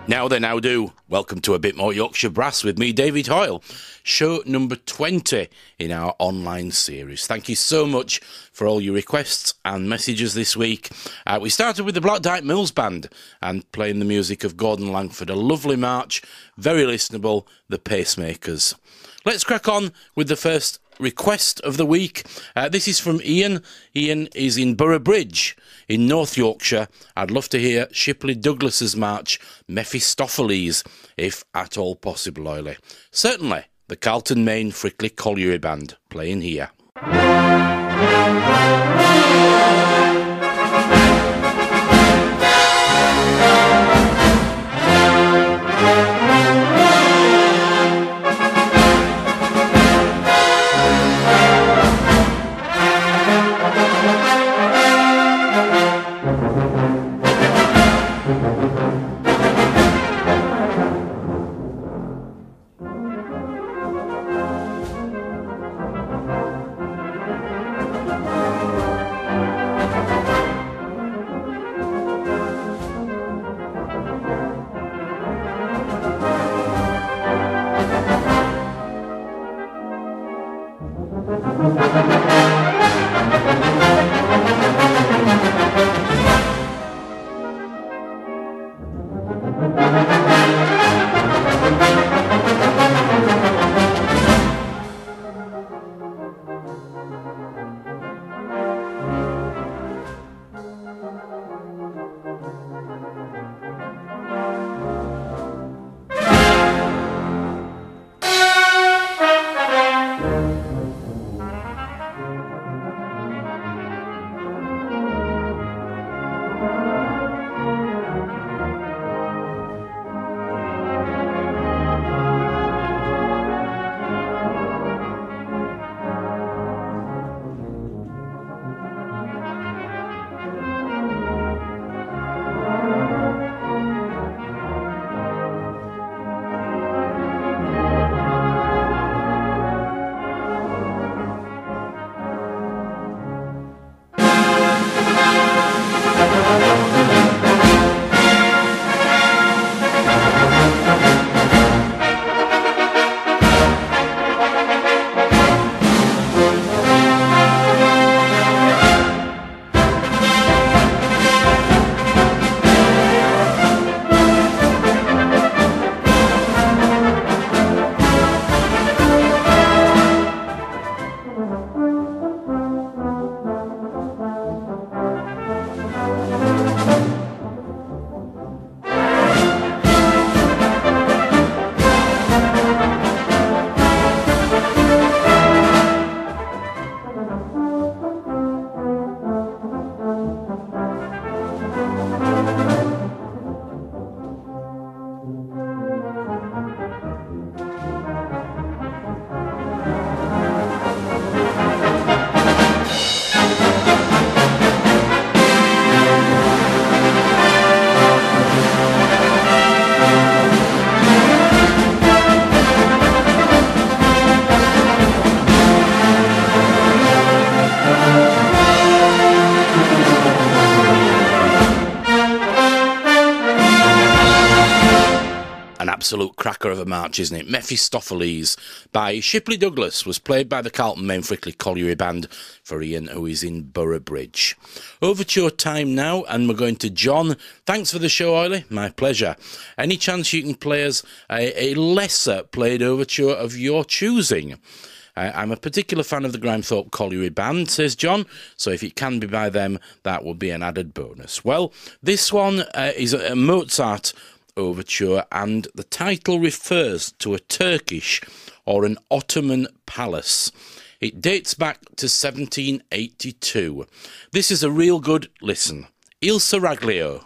Now they now do. Welcome to A Bit More Yorkshire Brass with me, David Hoyle. Show number 20 in our online series. Thank you so much for all your requests and messages this week. We started with the Black Dyke Mills Band and playing the music of Gordon Langford. A lovely march, very listenable, The Pacemakers. Let's crack on with the first request of the week. This is from Ian. Ian is in Boroughbridge in North Yorkshire. I'd love to hear Shipley Douglas's march, Mephistopheles, if at all possible, Oily. Certainly, the Carlton Main Frickley Colliery Band playing here. Absolute cracker of a march, isn't it? Mephistopheles by Shipley Douglas was played by the Carlton Main Frickley Colliery Band for Ian, who is in Boroughbridge. Overture time now, and we're going to John. Thanks for the show, Oily. My pleasure. Any chance you can play us a lesser played overture of your choosing? I'm a particular fan of the Grimethorpe Colliery Band, says John, so if it can be by them, that would be an added bonus. Well, this one is a Mozart overture, and the title refers to a Turkish or an Ottoman palace. It dates back to 1782. This is a real good listen. Il Seraglio.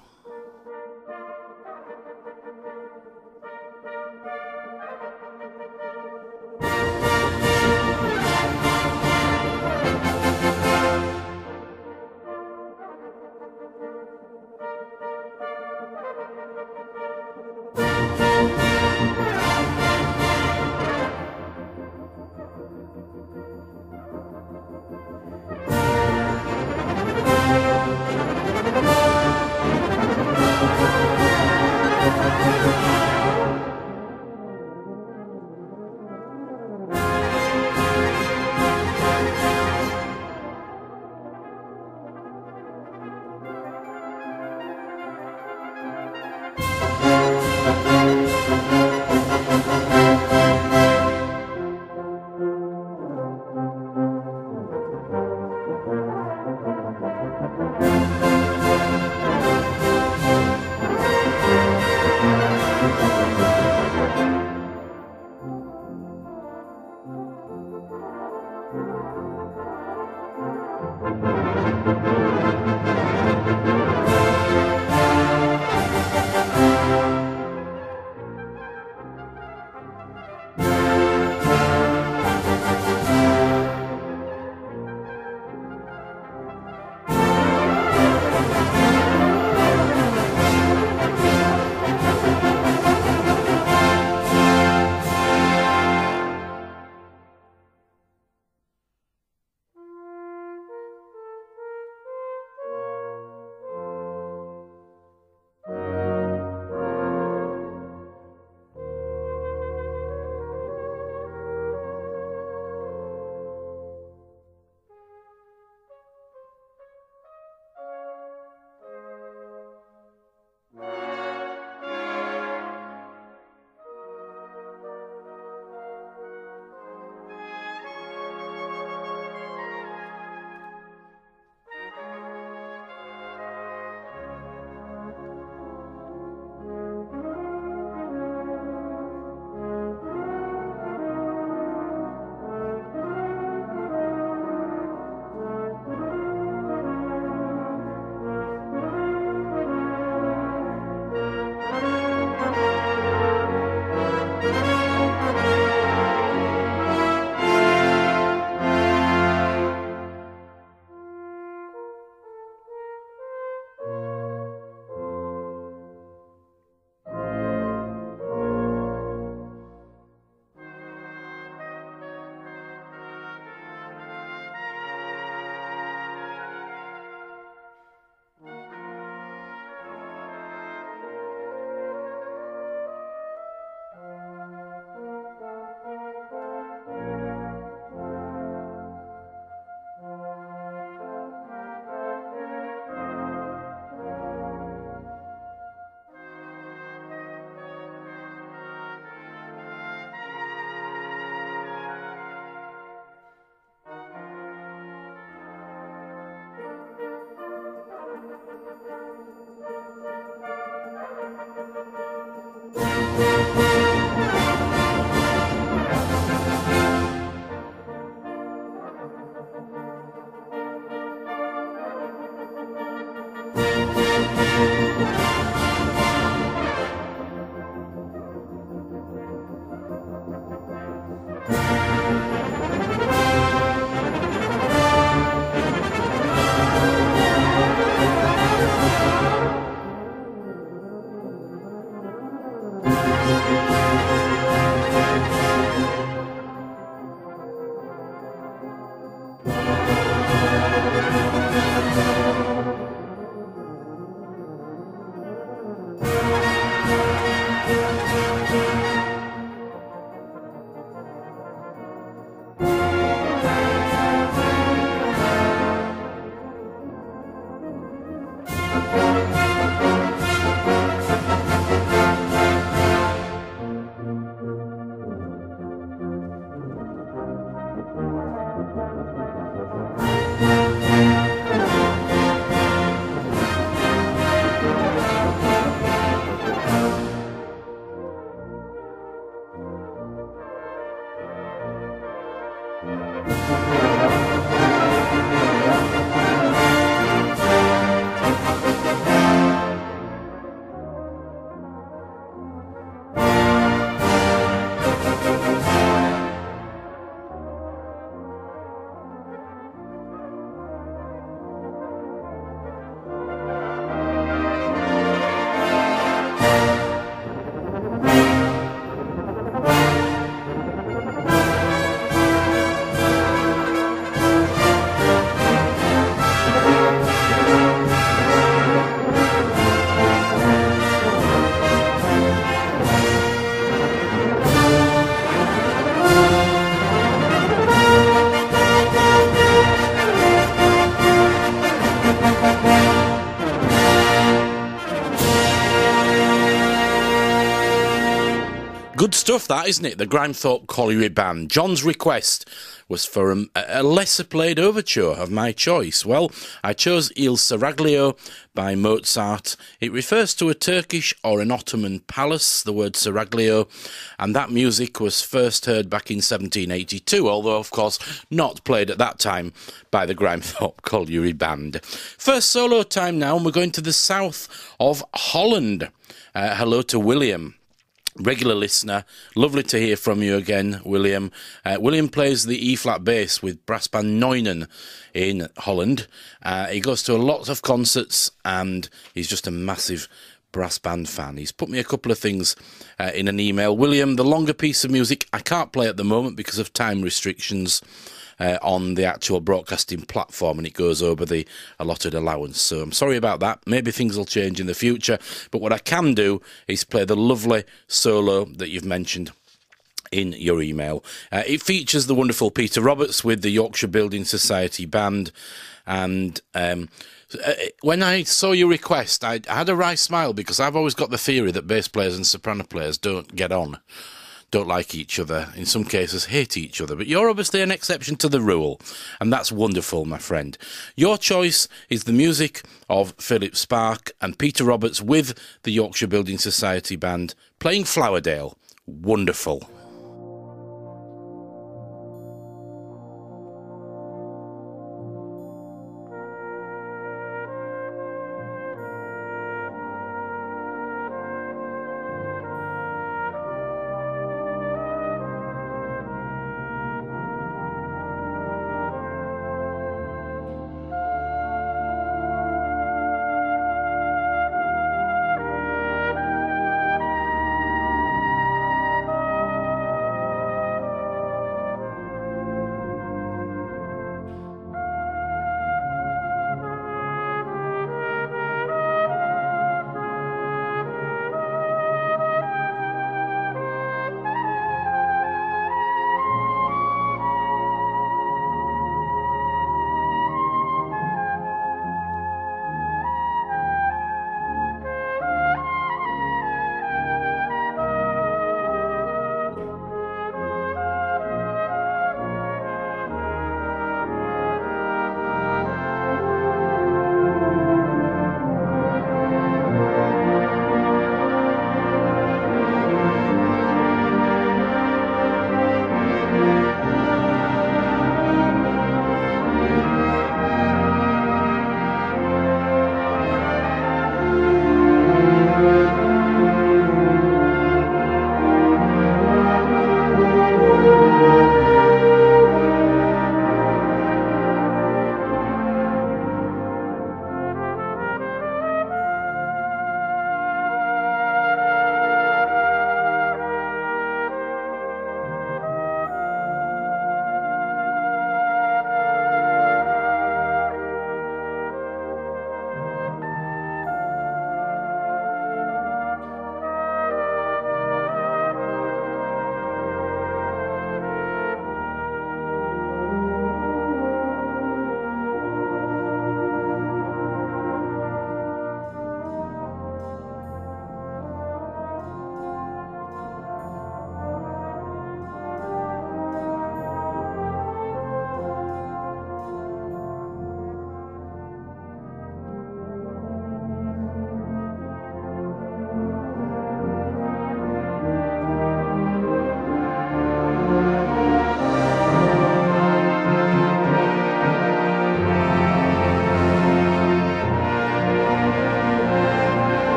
Good stuff, that, isn't it? The Grimethorpe Colliery Band. John's request was for a lesser-played overture of my choice. Well, I chose Il Seraglio by Mozart. It refers to a Turkish or an Ottoman palace, the word Seraglio, and that music was first heard back in 1782, although, of course, not played at that time by the Grimethorpe Colliery Band. First solo time now, and we're going to the south of Holland. Hello to William. Regular listener, lovely to hear from you again, William. William plays the E-flat bass with brass band Neunen in Holland. He goes to a lot of concerts and he's just a massive brass band fan. He's put me a couple of things in an email. William, the longer piece of music I can't play at the moment because of time restrictions on the actual broadcasting platform, and it goes over the allotted allowance. So I'm sorry about that. Maybe things will change in the future. But what I can do is play the lovely solo that you've mentioned in your email. It features the wonderful Peter Roberts with the Yorkshire Building Society Band. And when I saw your request, I had a wry smile because I've always got the theory that bass players and soprano players don't get on. Don't like each other, in some cases hate each other, but you're obviously an exception to the rule, and that's wonderful, my friend. Your choice is the music of Philip Spark and Peter Roberts with the Yorkshire Building Society Band playing Flowerdale. Wonderful.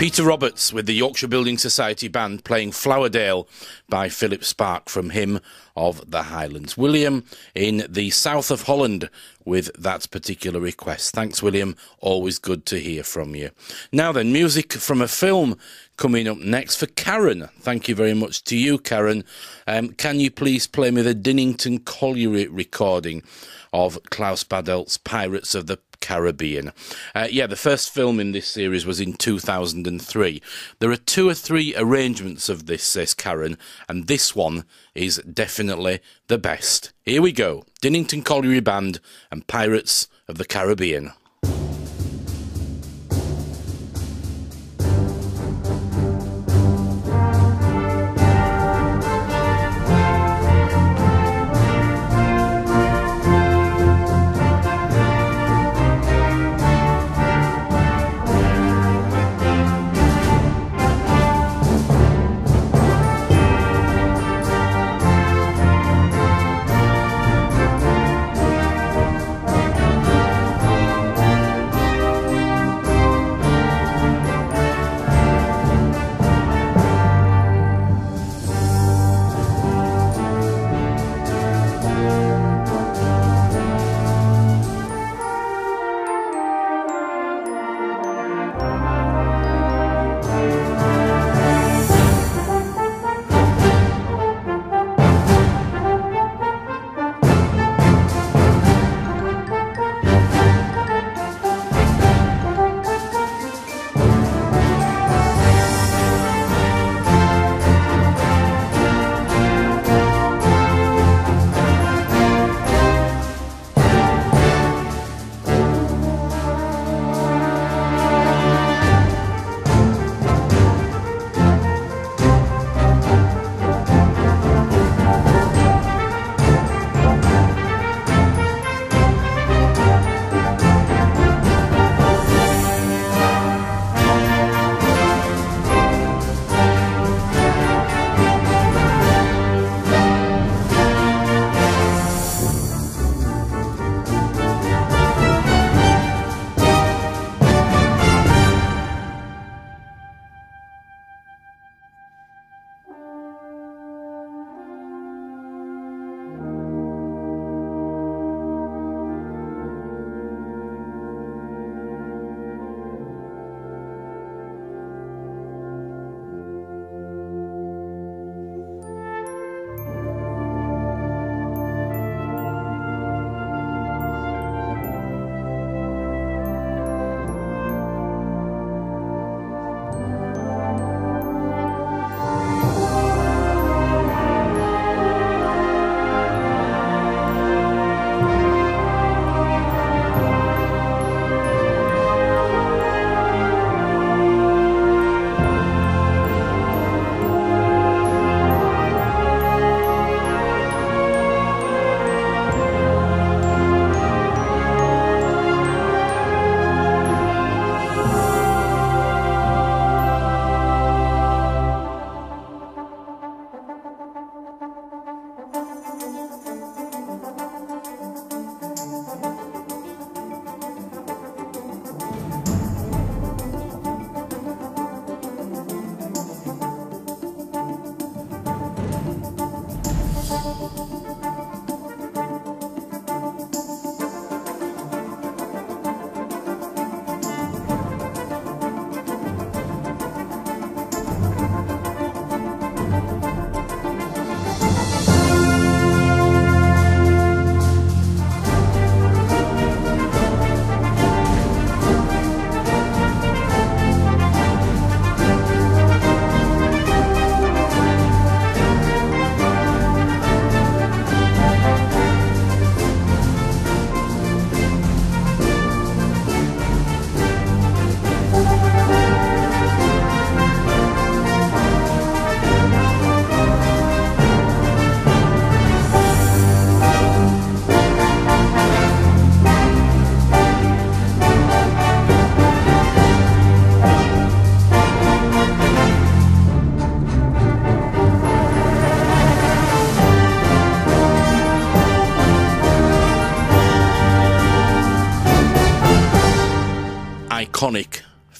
Peter Roberts with the Yorkshire Building Society Band playing Flowerdale by Philip Spark from Hymn of the Highlands. William in the south of Holland with that particular request. Thanks, William. Always good to hear from you. Now then, music from a film coming up next for Karen. Thank you very much to you, Karen. Can you please play me the Dinnington Colliery recording of Klaus Badelt's Pirates of the Caribbean? The first film in this series was in 2003. There are 2 or 3 arrangements of this, says Karen, and this one is definitely the best. Here we go. Dinnington Colliery Band and Pirates of the Caribbean.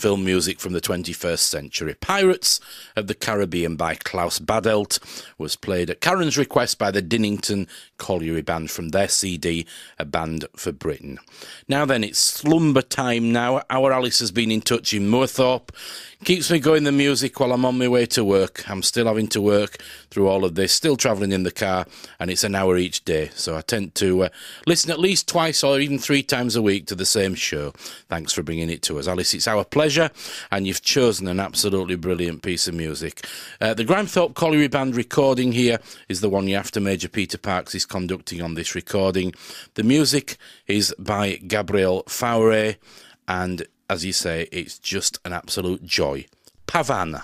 film music from the 21st century. Pirates of the Caribbean by Klaus Badelt was played at Karen's request by the Dinnington Colliery Band from their CD, A Band for Britain. Now then, it's slumber time now. Our Alice has been in touch in Moorthorpe. Keeps me going, the music, while I'm on my way to work. I'm still having to work through all of this, still travelling in the car, and it's an hour each day. So I tend to listen at least twice or even 3 times a week to the same show. Thanks for bringing it to us, Alice. It's our pleasure, and you've chosen an absolutely brilliant piece of music. The Grimethorpe Colliery Band recording here is the one after Major Peter Parks is conducting on this recording. The music is by Gabriel Faure, and as you say, it's just an absolute joy. Pavane.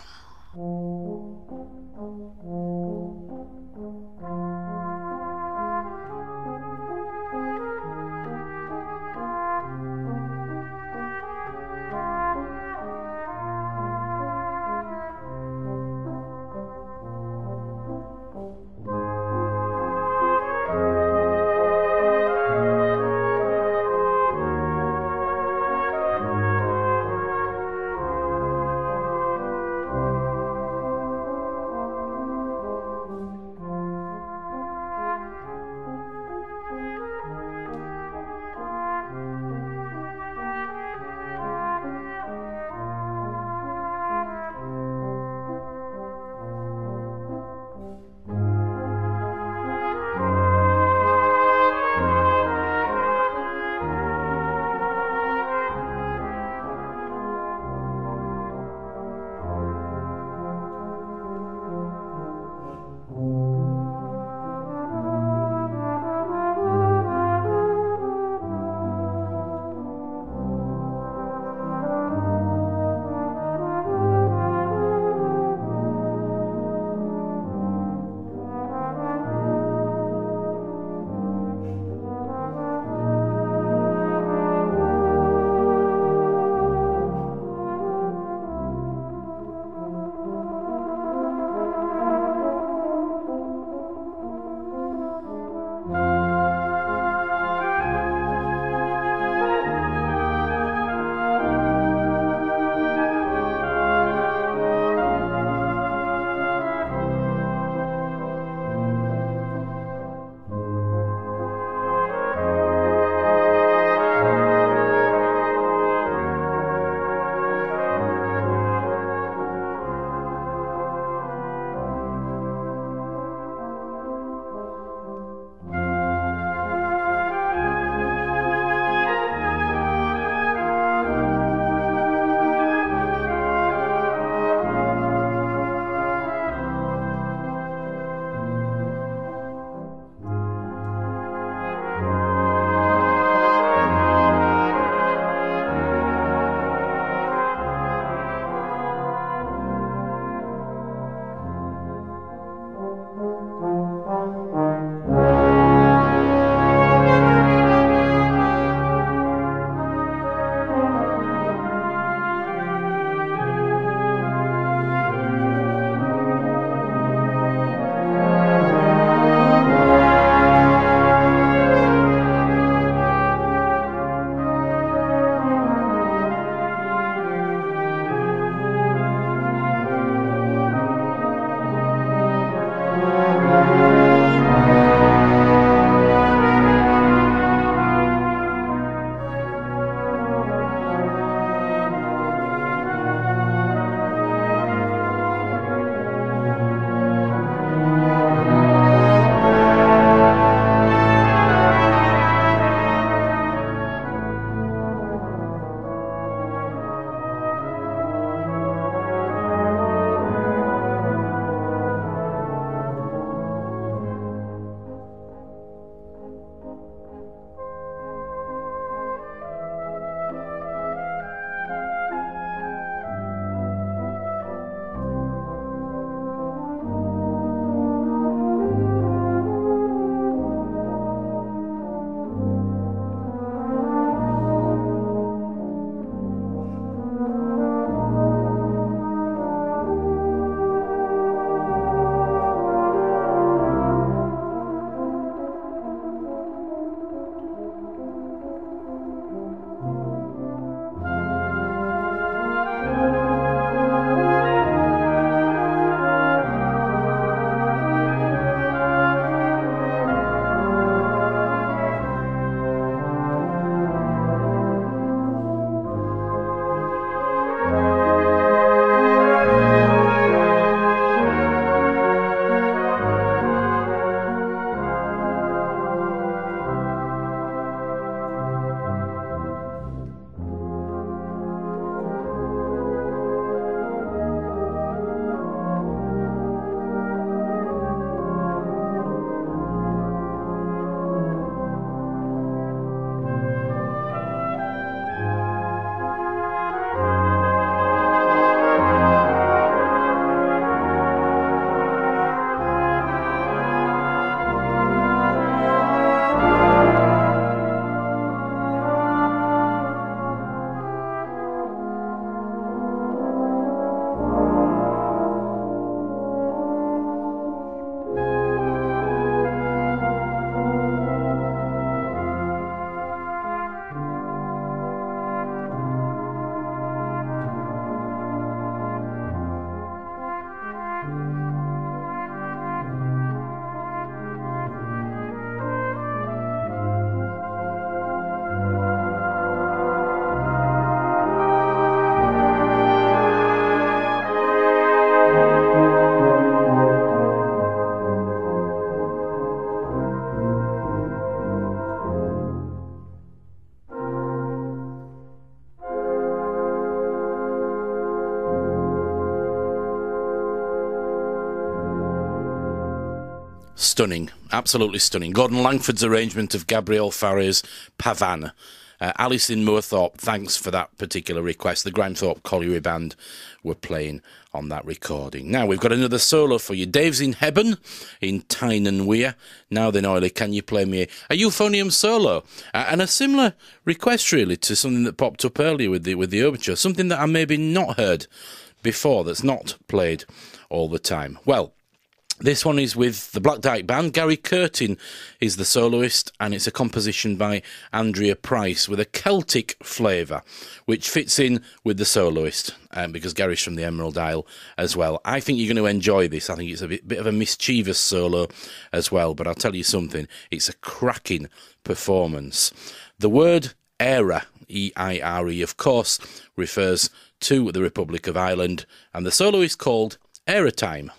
Stunning, absolutely stunning. Gordon Langford's arrangement of Gabriel Faré's Pavane. Alice in Moorthorpe, thanks for that particular request. The Grimethorpe Colliery Band were playing on that recording. Now, we've got another solo for you. Dave's in Hebburn, in Tyne and Weir. Now then, Oily, can you play me a euphonium solo? And a similar request, really, to something that popped up earlier with the overture. Something that I maybe not heard before, that's not played all the time. Well, this one is with the Black Dyke Band. Gary Curtin is the soloist, and it's a composition by Andrea Price with a Celtic flavour, which fits in with the soloist, because Gary's from the Emerald Isle as well. I think you're going to enjoy this. I think it's a bit of a mischievous solo as well, but I'll tell you something, it's a cracking performance. The word era, E-I-R-E, of course, refers to the Republic of Ireland, and the solo is called Era Time.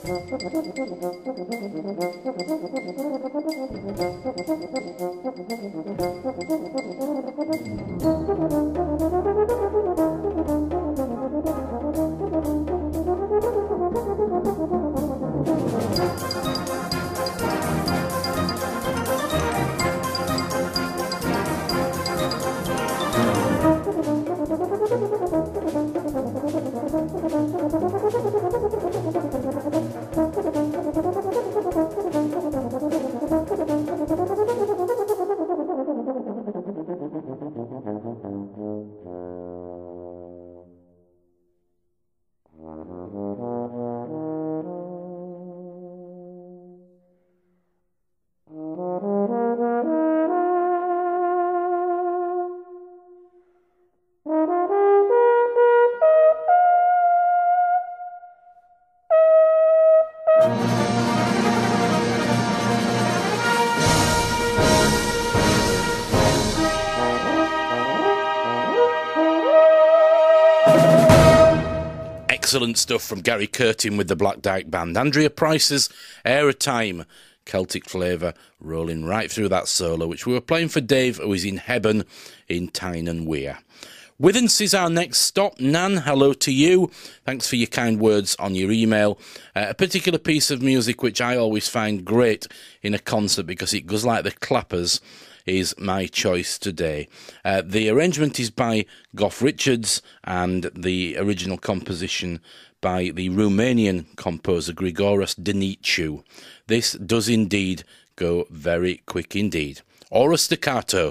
Excellent stuff from Gary Curtin with the Black Dyke Band. Andrea Price's Air of Time, Celtic flavour rolling right through that solo, which we were playing for Dave, who is in Hebburn in Tyne and Wear. Withens is our next stop. Nan, hello to you. Thanks for your kind words on your email. A particular piece of music which I always find great in a concert because it goes like the clappers is my choice today. The arrangement is by Goff Richards and the original composition by the Romanian composer Grigoras Deniciu. This does indeed go very quick indeed. Ora staccato.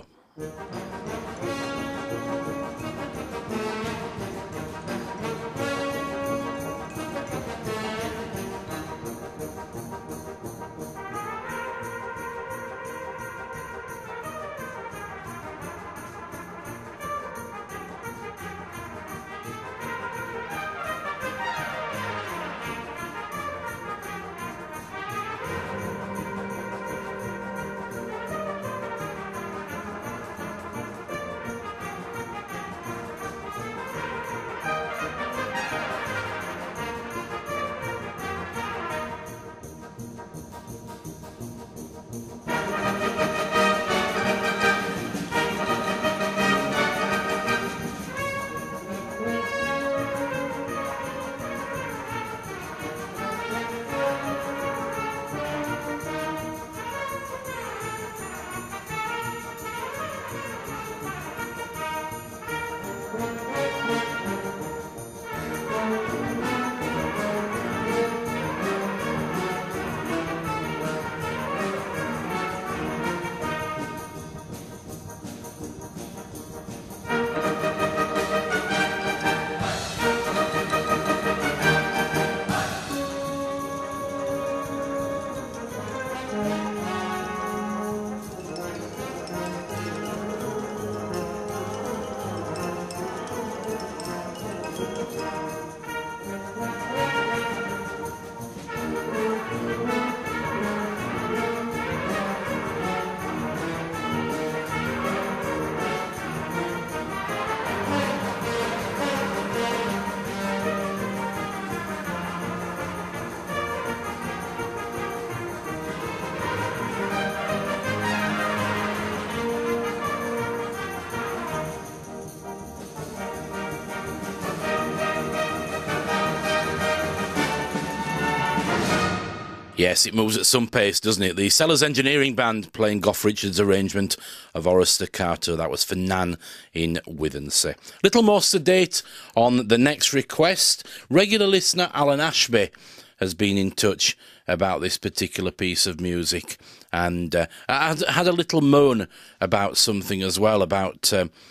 Yes, it moves at some pace, doesn't it? The Sellers Engineering Band playing Goff Richards' arrangement of Ora Staccato. That was for Nan in Withensea. Little more sedate on the next request. Regular listener Alan Ashby has been in touch about this particular piece of music, and I had a little moan about something as well, about,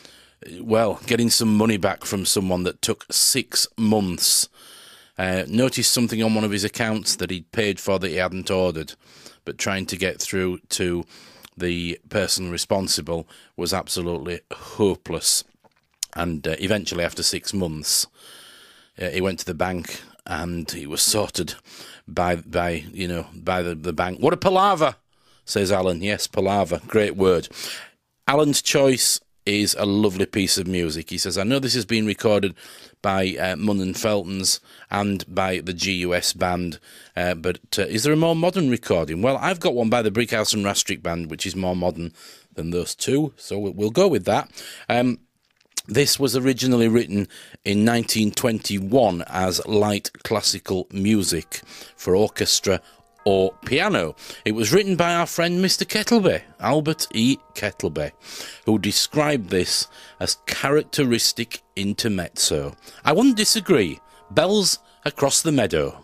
getting some money back from someone that took 6 months. Noticed something on one of his accounts that he'd paid for that he hadn't ordered, but trying to get through to the person responsible was absolutely hopeless. And eventually, after 6 months, he went to the bank and he was sorted by the bank. What a palaver, says Alan. Yes, palaver, great word. Alan's choice is a lovely piece of music. He says, I know this has been recorded by Munn and Feltons and by the GUS band, but is there a more modern recording? Well, I've got one by the Brickhouse and Rastrick band, which is more modern than those two, so we'll go with that. This was originally written in 1921 as light classical music for orchestra or piano. It was written by our friend Mr. Kettleby, Albert E. Kettleby, who described this as characteristic intermezzo. I wouldn't disagree. Bells across the meadow.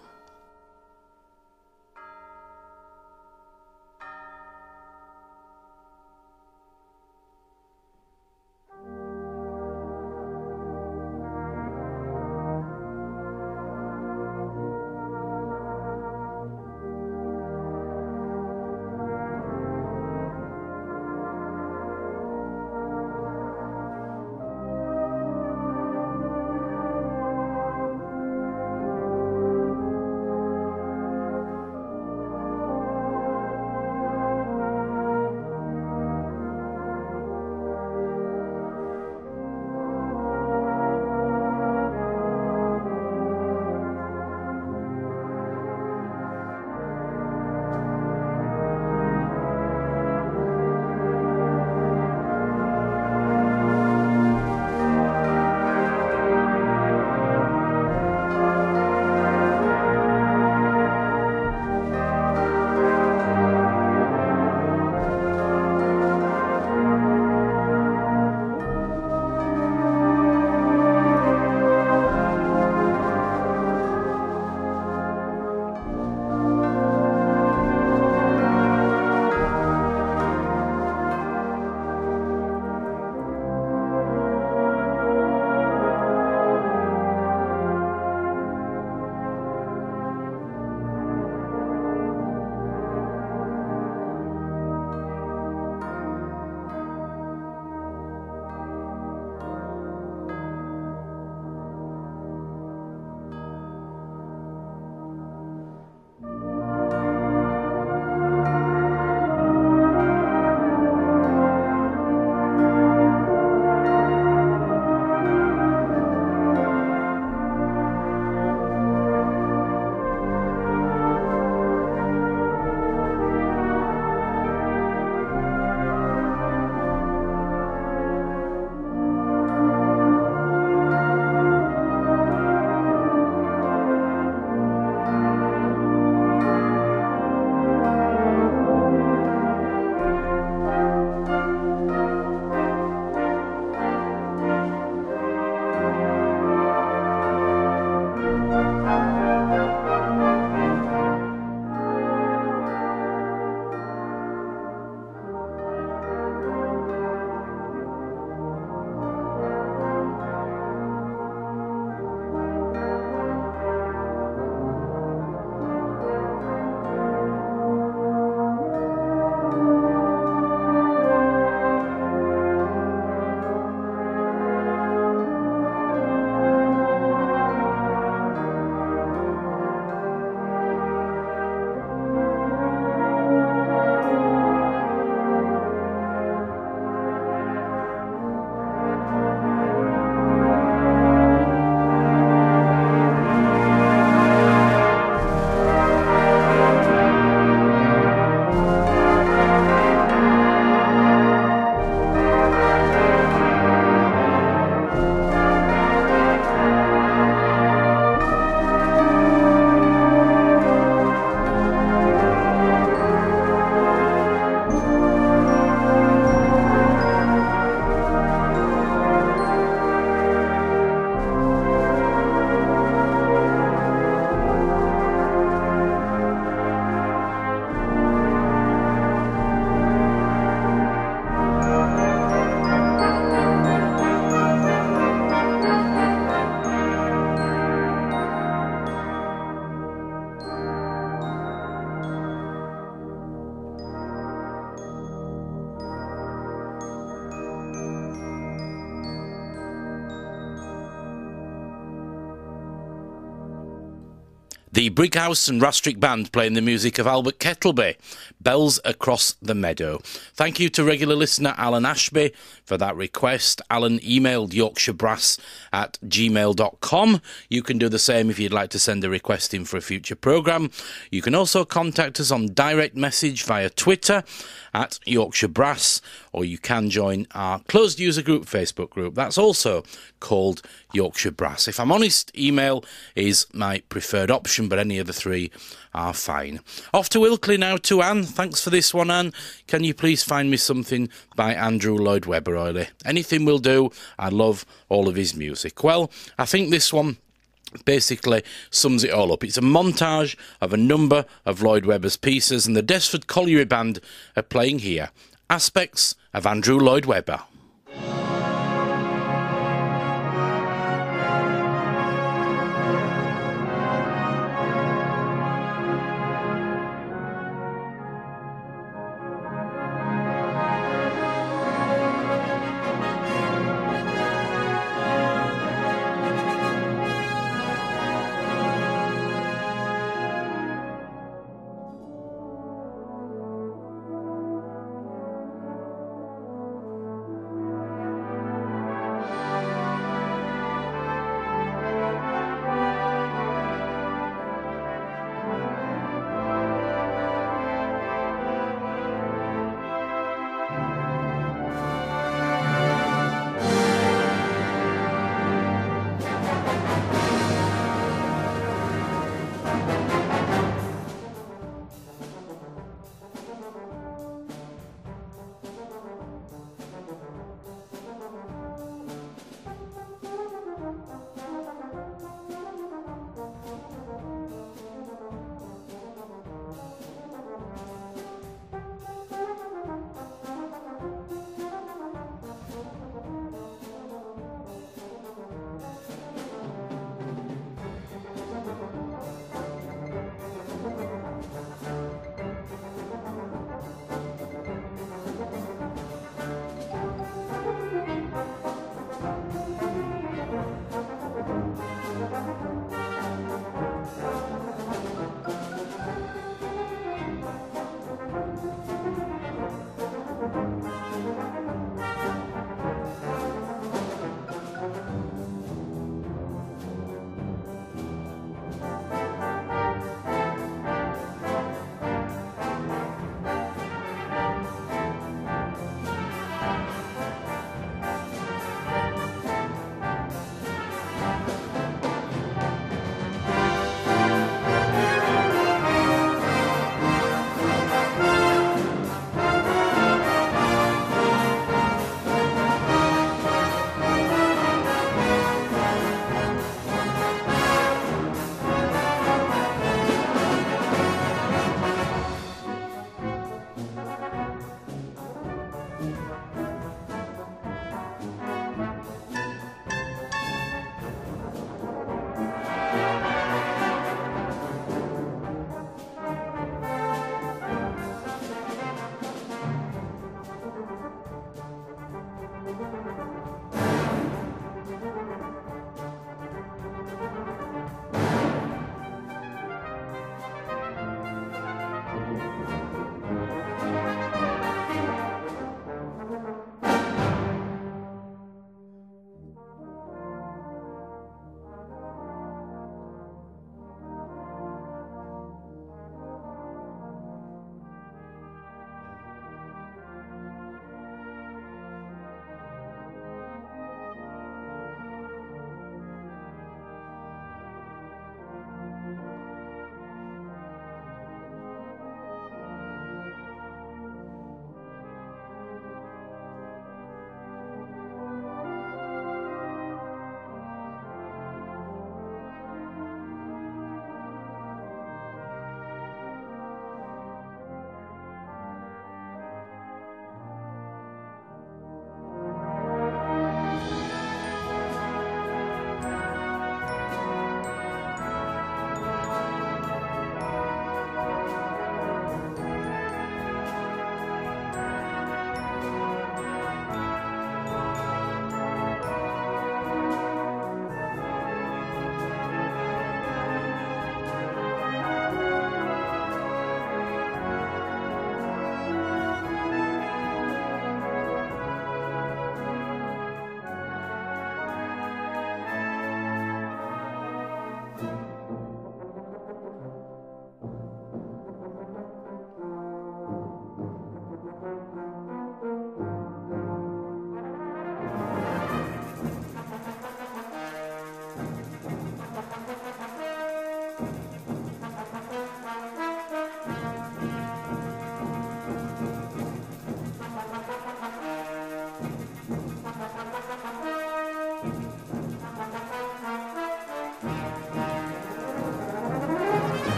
The Brighouse and Rastrick Band playing the music of Albert Kettleby, Bells Across the Meadow. Thank you to regular listener Alan Ashby for that request. Alan emailed yorkshirebrass@gmail.com. You can do the same if you'd like to send a request in for a future programme. You can also contact us on direct message via Twitter at Yorkshire Brass, or you can join our closed user group Facebook group. That's also called Yorkshire Brass. If I'm honest, email is my preferred option, but any of the three are fine. Off to Ilkley now to Anne. Thanks for this one, Anne. Can you please find me something by Andrew Lloyd Webber, Oily? Anything will do. I love all of his music. Well, I think this one basically sums it all up. It's a montage of a number of Lloyd Webber's pieces, and the Desford Colliery Band are playing here aspects of Andrew Lloyd Webber.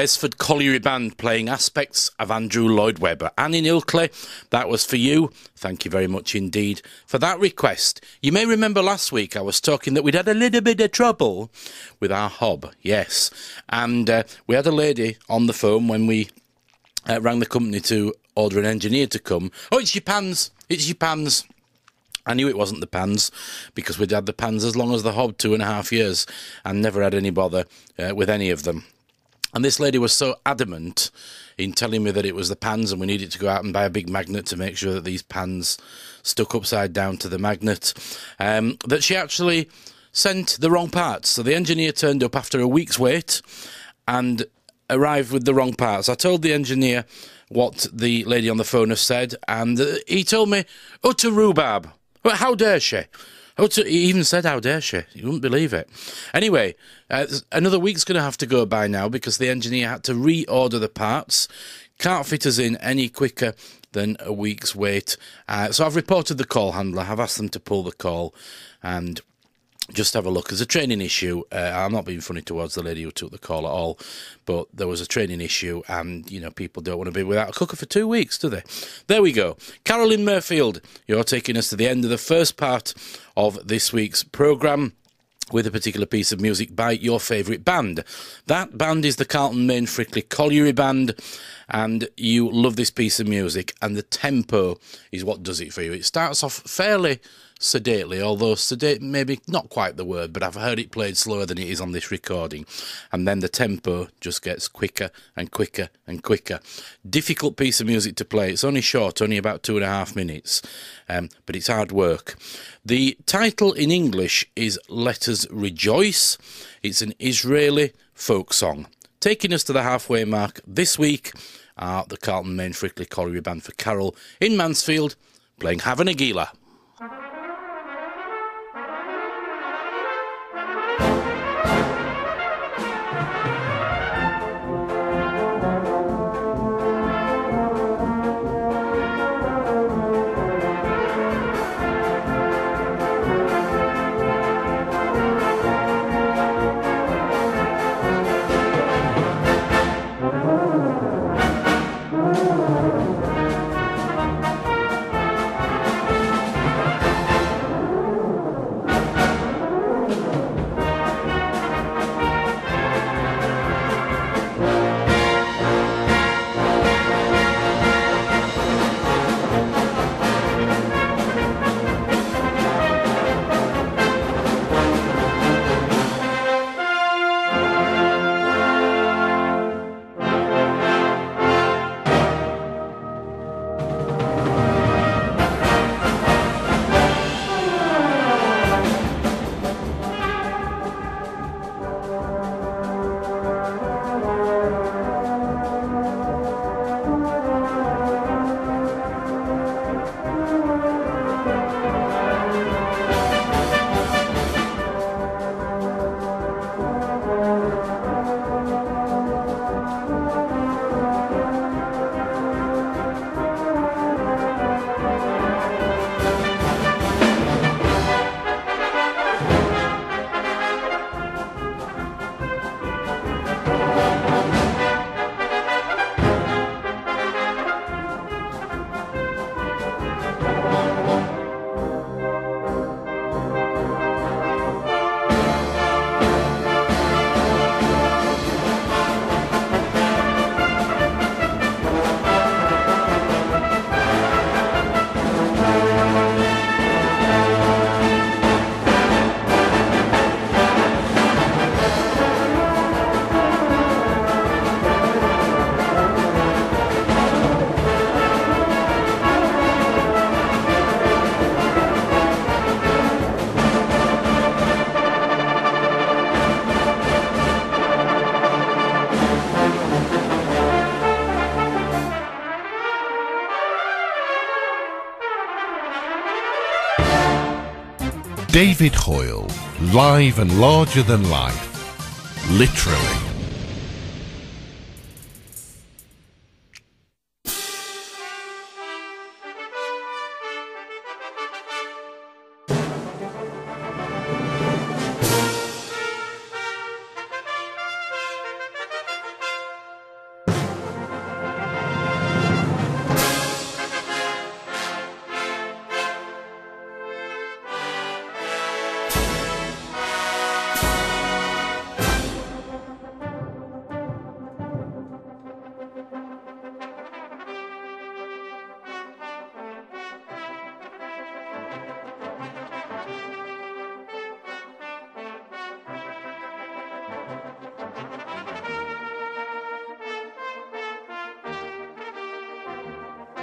Desford Colliery Band playing aspects of Andrew Lloyd Webber. Annie Ilkley, that was for you. Thank you very much indeed for that request. You may remember last week I was talking that we'd had a little bit of trouble with our hob, yes. And we had a lady on the phone when we rang the company to order an engineer to come. Oh, it's your pans, it's your pans. I knew it wasn't the pans because we'd had the pans as long as the hob, 2.5 years, and never had any bother with any of them. And this lady was so adamant in telling me that it was the pans and we needed to go out and buy a big magnet to make sure that these pans stuck upside down to the magnet, that she actually sent the wrong parts. So the engineer turned up after a week's wait and arrived with the wrong parts. I told the engineer what the lady on the phone has said, and he told me, utter rhubarb. Well, how dare she? He even said, how dare she? You wouldn't believe it. Anyway, another week's going to have to go by now because the engineer had to reorder the parts. Can't fit us in any quicker than a week's wait. So I've reported the call handler. I've asked them to pull the call and just have a look. There's a training issue. I'm not being funny towards the lady who took the call at all, but there was a training issue and, you know, people don't want to be without a cooker for 2 weeks, do they? There we go. Carolyn Murfield, you're taking us to the end of the first part of this week's programme with a particular piece of music by your favourite band. That band is the Carlton Main Frickley Colliery Band, and you love this piece of music, and the tempo is what does it for you. It starts off fairly sedately, although sedate maybe not quite the word, but I've heard it played slower than it is on this recording, and then the tempo just gets quicker and quicker and quicker. Difficult piece of music to play. It's only short, only about 2.5 minutes, but it's hard work. The title in English is Let Us Rejoice. It's an Israeli folk song. Taking us to the halfway mark this week are the Carlton Main Frickley Colliery Band for Carol in Mansfield playing Hava Nagila. David Hoyle, live and larger than life, literally.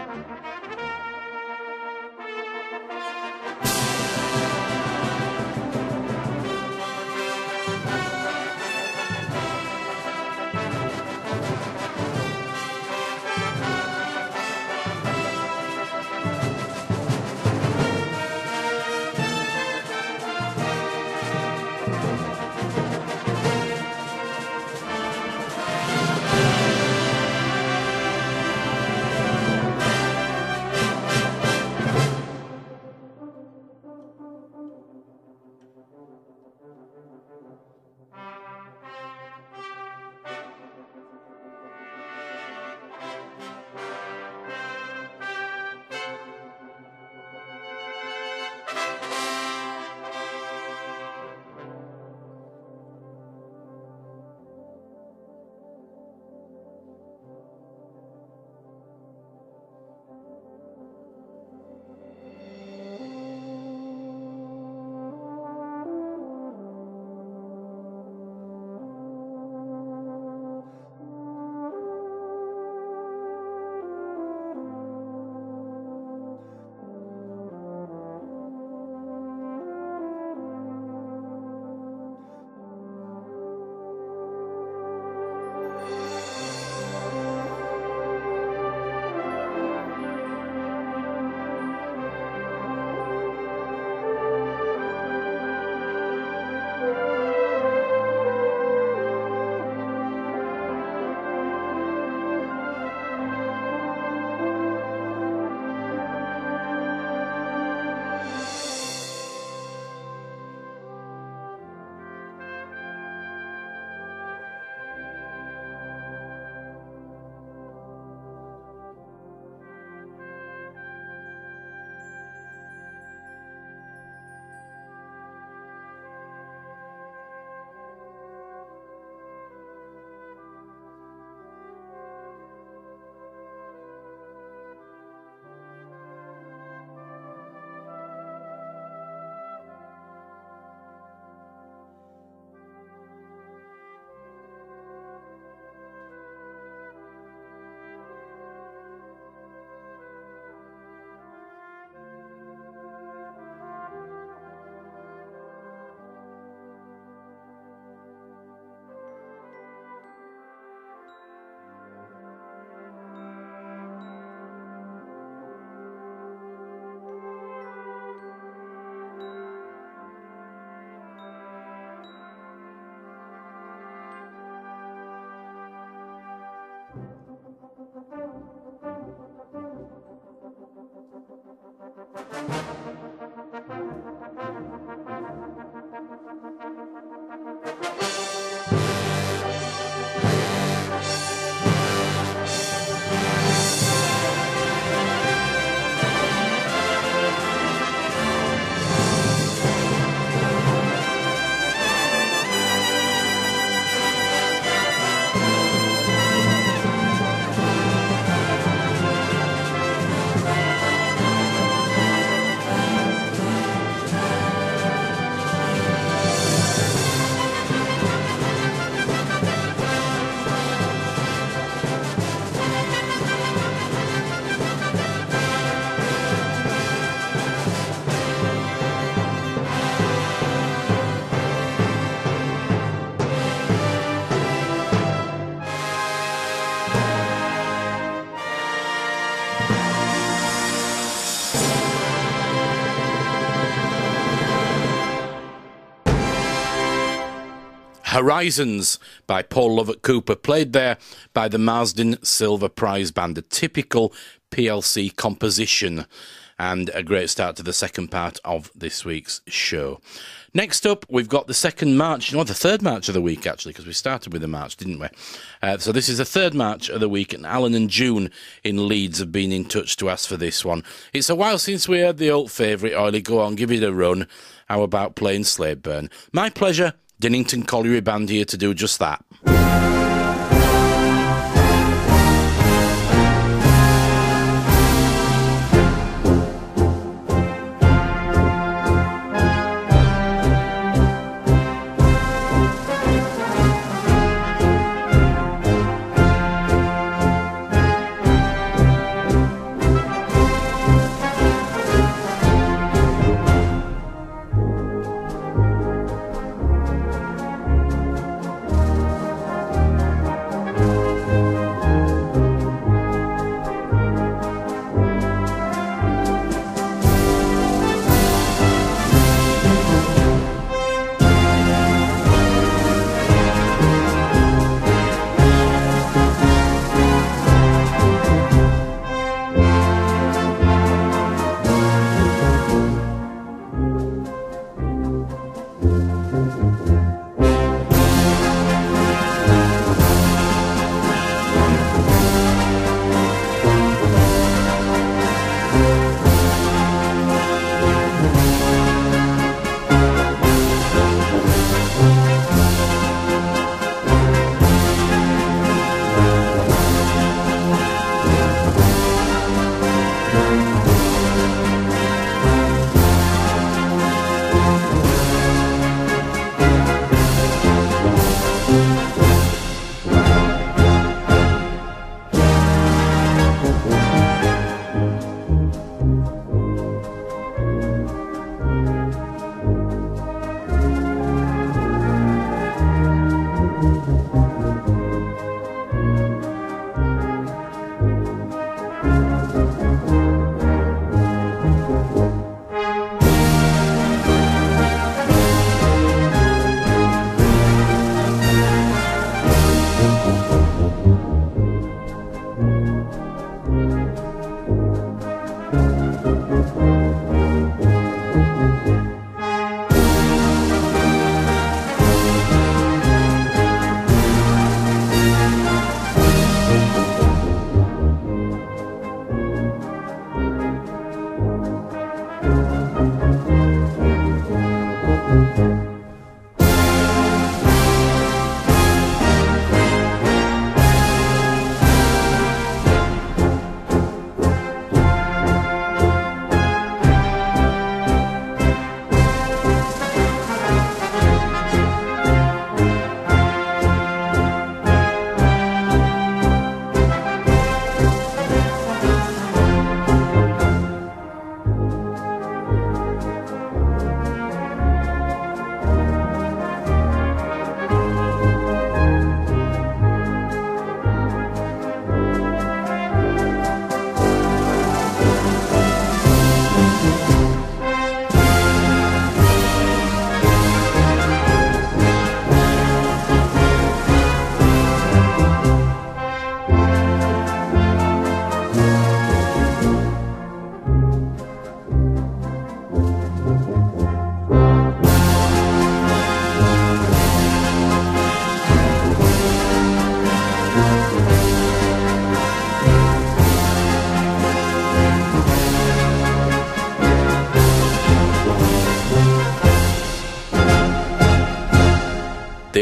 Horizons by Paul Lovett Cooper, played there by the Marsden Silver Prize Band, a typical PLC composition, and a great start to the second part of this week's show. Next up, we've got the second march, the third march of the week, actually, because we started with a march, didn't we? So this is the third march of the week, and Alan and June in Leeds have been in touch to ask for this one. It's a while since we heard the old favourite, Oily, go on, give it a run. How about playing Sladeburn? My pleasure, Dinnington Colliery Band here to do just that.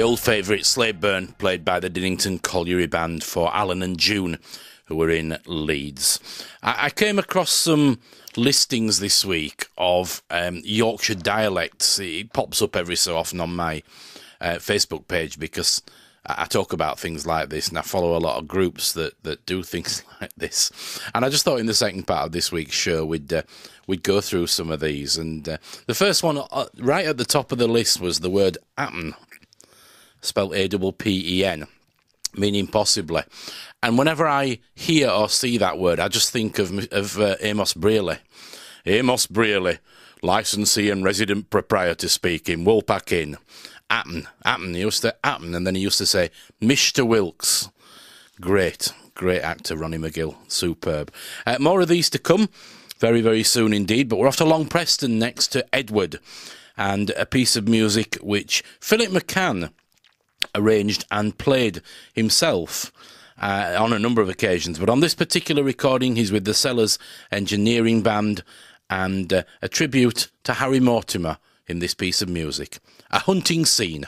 old favourite Sladeburn, played by the Dinnington Colliery Band for Alan and June, who were in Leeds. I came across some listings this week of Yorkshire dialects. It pops up every so often on my Facebook page because I talk about things like this, and I follow a lot of groups that do things like this. And I just thought in the second part of this week's show we'd go through some of these. And the first one, right at the top of the list, was the word appen, spelled A-P-P-E-N, meaning possibly. And whenever I hear or see that word, I just think of Amos Brearley. Amos Brearley, licensee and resident proprietor speaking, Woolpack Inn. Appen, he used to appen, and then he used to say, Mr. Wilkes. Great actor, Ronnie McGill, superb. More of these to come, very, very soon indeed, but we're off to Long Preston next to Edward, and a piece of music which Philip McCann arranged and played himself on a number of occasions, but on this particular recording he's with the Sellers Engineering Band, and a tribute to Harry Mortimer in this piece of music. A hunting scene.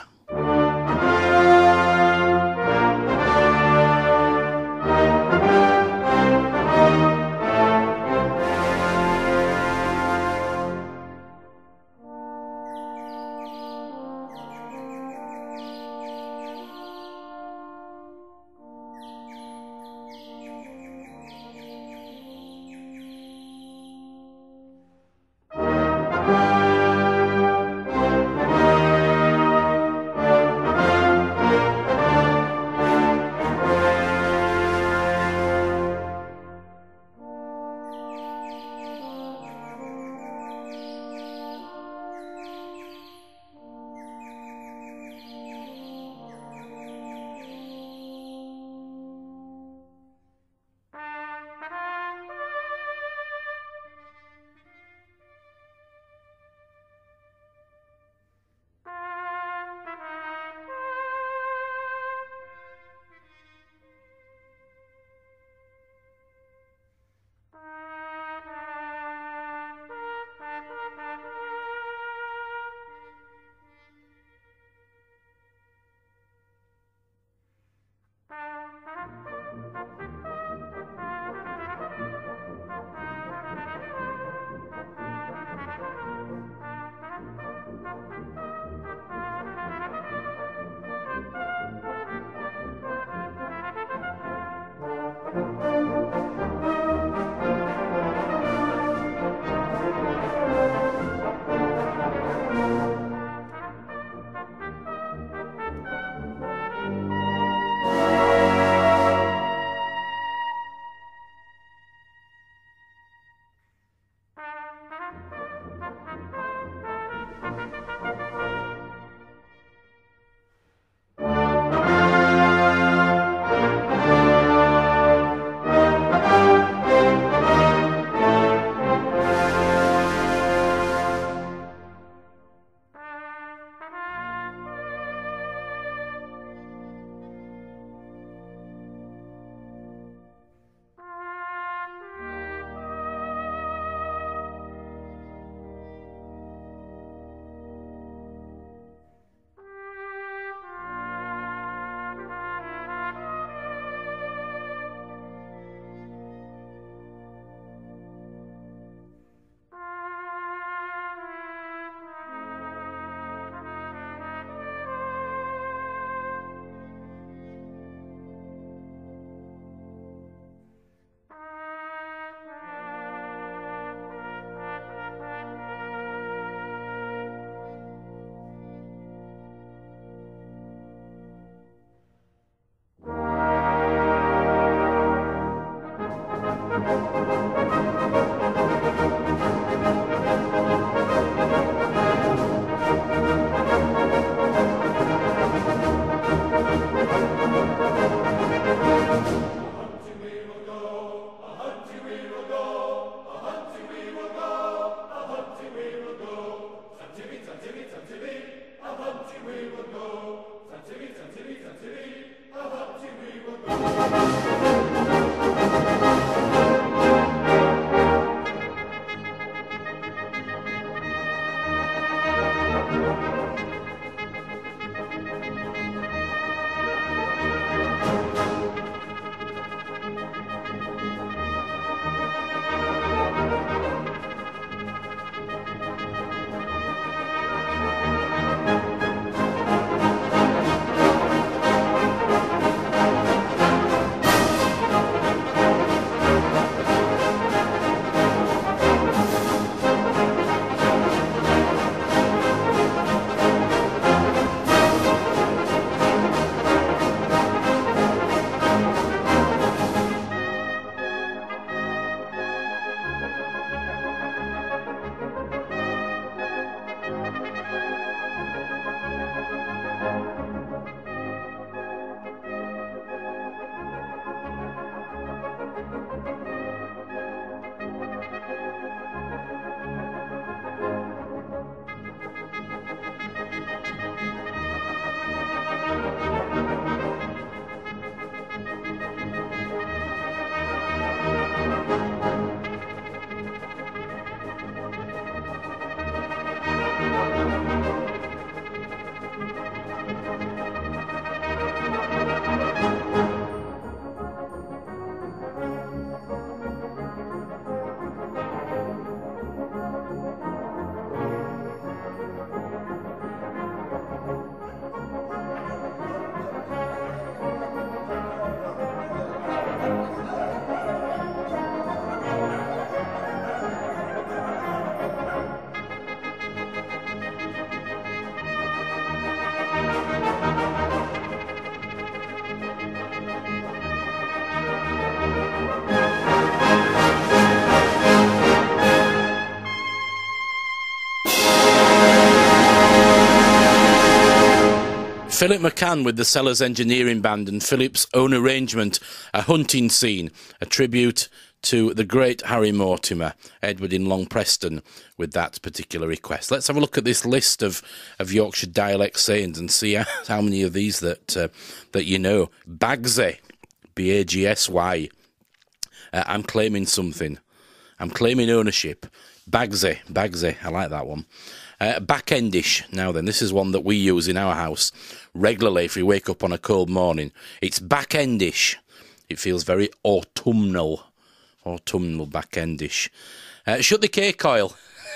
Philip McCann with the Sellers Engineering Band and Philip's own arrangement, A Hunting Scene, a tribute to the great Harry Mortimer, Edward in Long Preston, with that particular request. Let's have a look at this list of Yorkshire dialect sayings and see how many of these that you know. Bagsy, Bagsy. I'm claiming something. I'm claiming ownership. Bagsy, I like that one. Backendish. Now then, this is one that we use in our house regularly if we wake up on a cold morning. It's backendish. It feels very autumnal. Backendish. Shut the cake oil.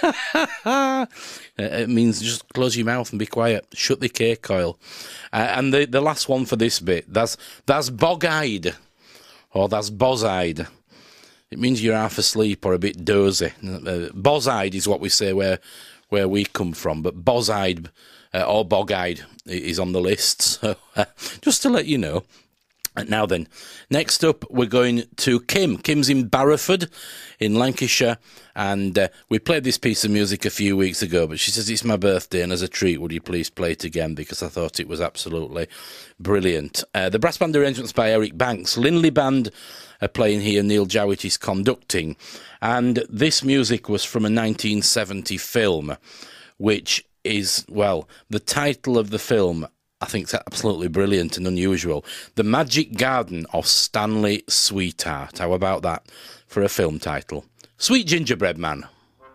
It means just close your mouth and be quiet. Shut the cake oil. And the last one for this bit, that's bog-eyed, or that's boz-eyed. It means you're half asleep or a bit dozy. Boz-eyed is what we say where we come from, but boz-eyed or bog-eyed is on the list. So just to let you know. Now then, next up we're going to Kim. Kim's in Barrowford in Lancashire, and we played this piece of music a few weeks ago, but she says it's my birthday, and as a treat would you please play it again, because I thought it was absolutely brilliant. The brass band arrangements by Eric Banks. Linley Band are playing here, Neil Jowett is conducting, and this music was from a 1970 film, which is, well, the title of the film I think it's absolutely brilliant and unusual. The Magic Garden of Stanley Sweetheart. How about that for a film title? Sweet Gingerbread Man.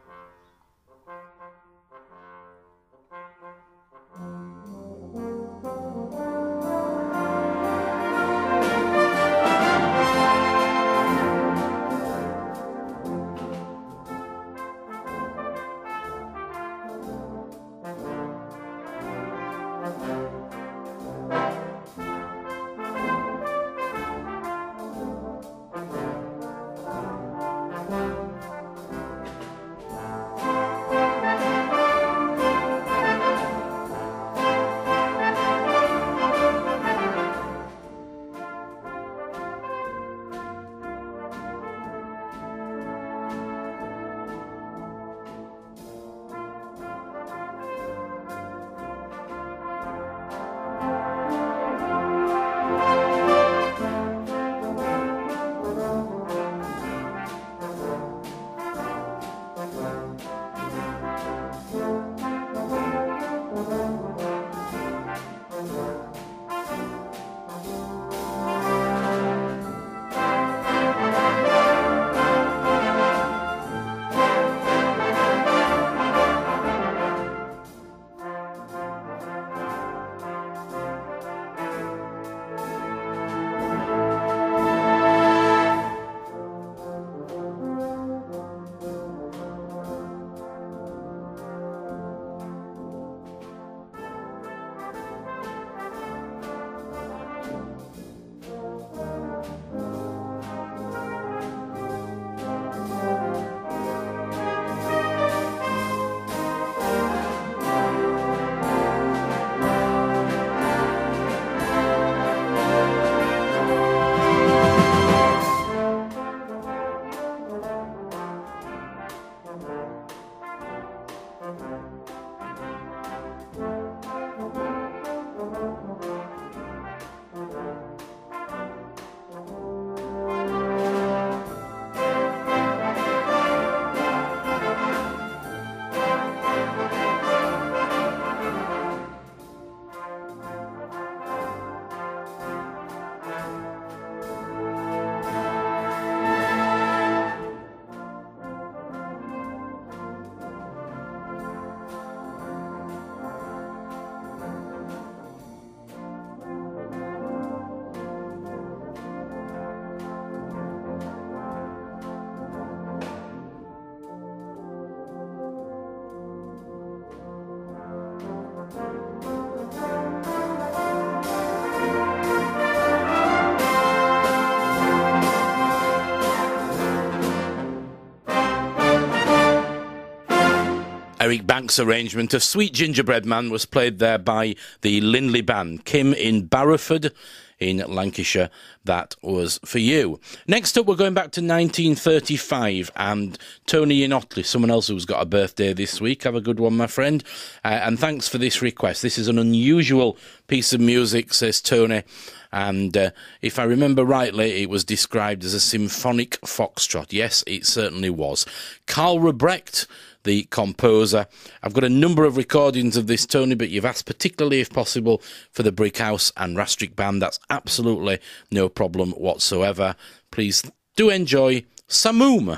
Eric Banks' arrangement of Sweet Gingerbread Man was played there by the Linley Band. Kim in Barrowford in Lancashire, that was for you. Next up, we're going back to 1935, and Tony in Otley, someone else who's got a birthday this week. Have a good one, my friend. And thanks for this request. This is an unusual piece of music, says Tony. And if I remember rightly, it was described as a symphonic foxtrot. Yes, it certainly was. Carl Rebrecht, the composer. I've got a number of recordings of this, Tony, but you've asked particularly, if possible, for the Brick House and Rastrick Band. That's absolutely no problem whatsoever. Please do enjoy Samoom.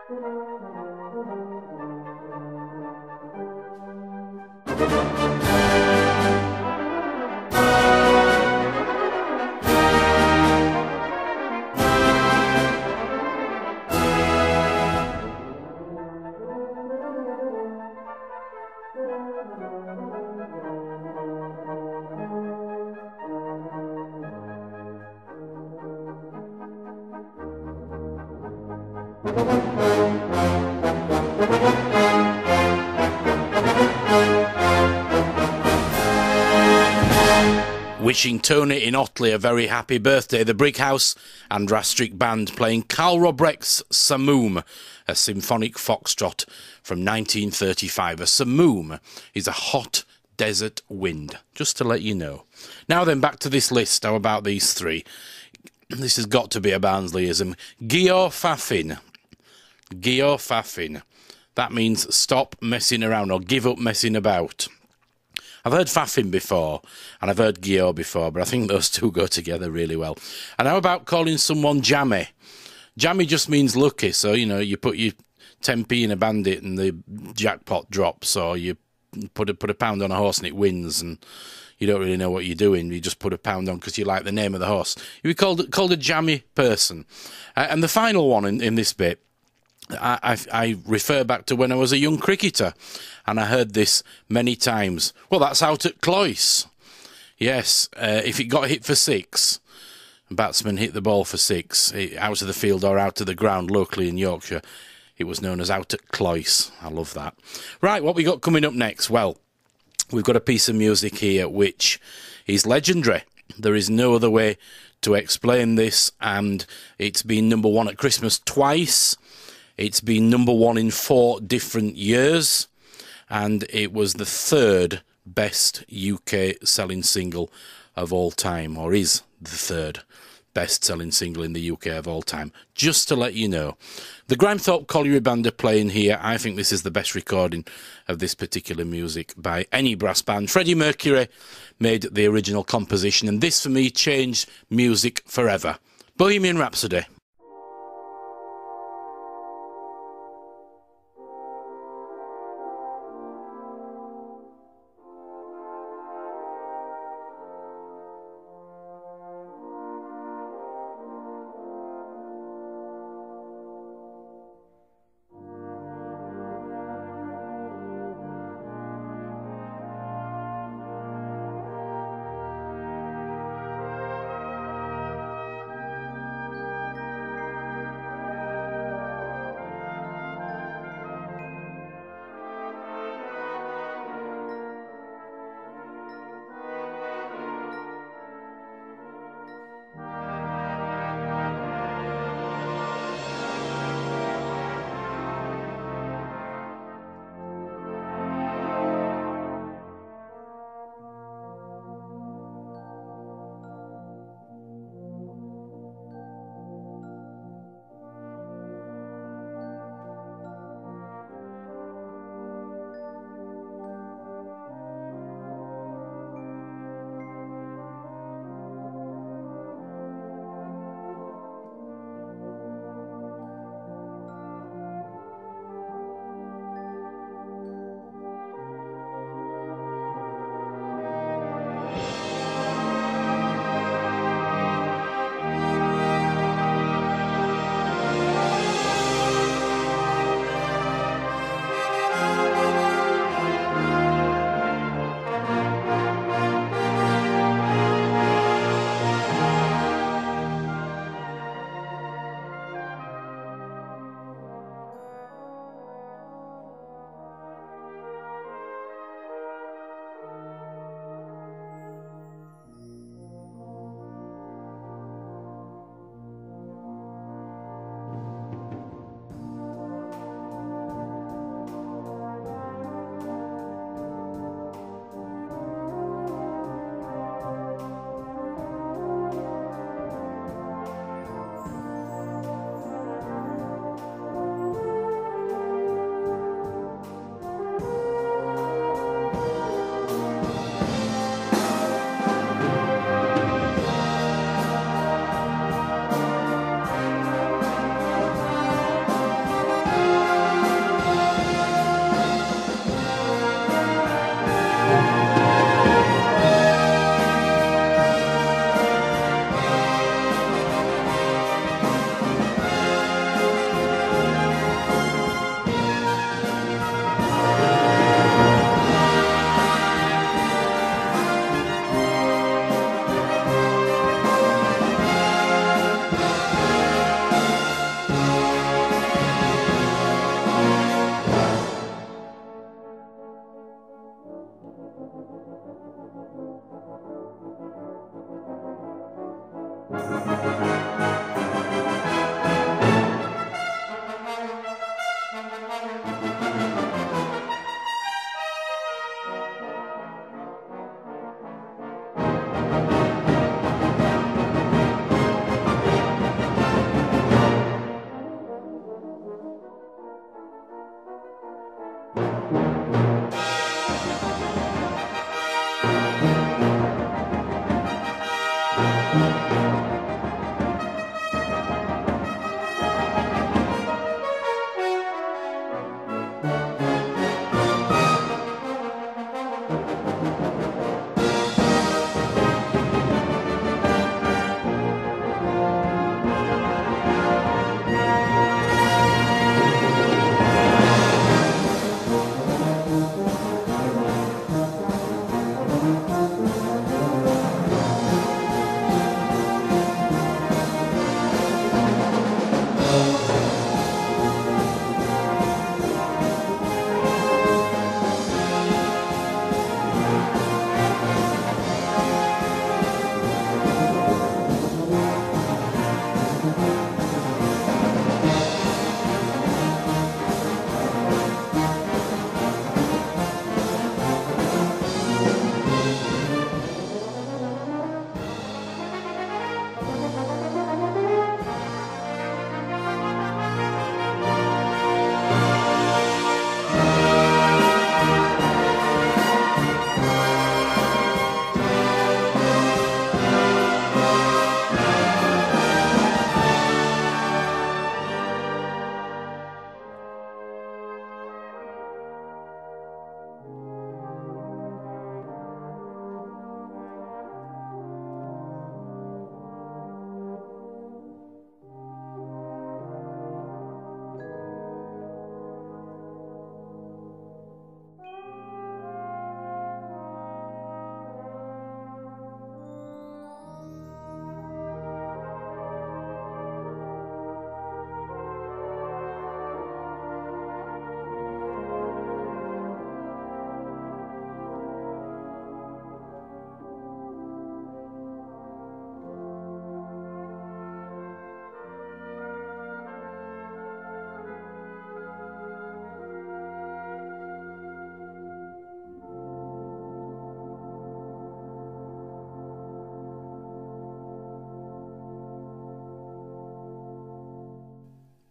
Wishing Tony in Otley a very happy birthday, the Brighouse and Rastrick Band playing Carl Robrecht's Samoom, a symphonic foxtrot from 1935. A Samoom is a hot desert wind, just to let you know. Now then, back to this list. How about these three? This has got to be a Barnsleyism. Geor Fafin. Geor Fafin. That means stop messing around or give up messing about. I've heard Fafin before, and I've heard Geor before, but I think those two go together really well. And how about calling someone jammy? Jammy just means lucky, so, you know, you put your 10p in a bandit and the jackpot drops, or you put a pound on a horse and it wins, and you don't really know what you're doing. You just put a pound on because you like the name of the horse. You'd be called a jammy person. And the final one in this bit, I refer back to when I was a young cricketer, and I heard this many times. Well, that's out at Cloyce. Yes, if it got hit for six, a batsman hit the ball for six, out of the field or out of the ground locally in Yorkshire, it was known as out at Cloyce. I love that. Right, what we got coming up next? Well, we've got a piece of music here which is legendary. There is no other way to explain this, and it's been number one at Christmas twice. It's been number one in 4 different years, and it was the 3rd best UK selling single of all time, or is the 3rd best selling single in the UK of all time. Just to let you know. The Grimethorpe Colliery Band are playing here. I think this is the best recording of this particular music by any brass band. Freddie Mercury made the original composition, and this for me changed music forever. Bohemian Rhapsody.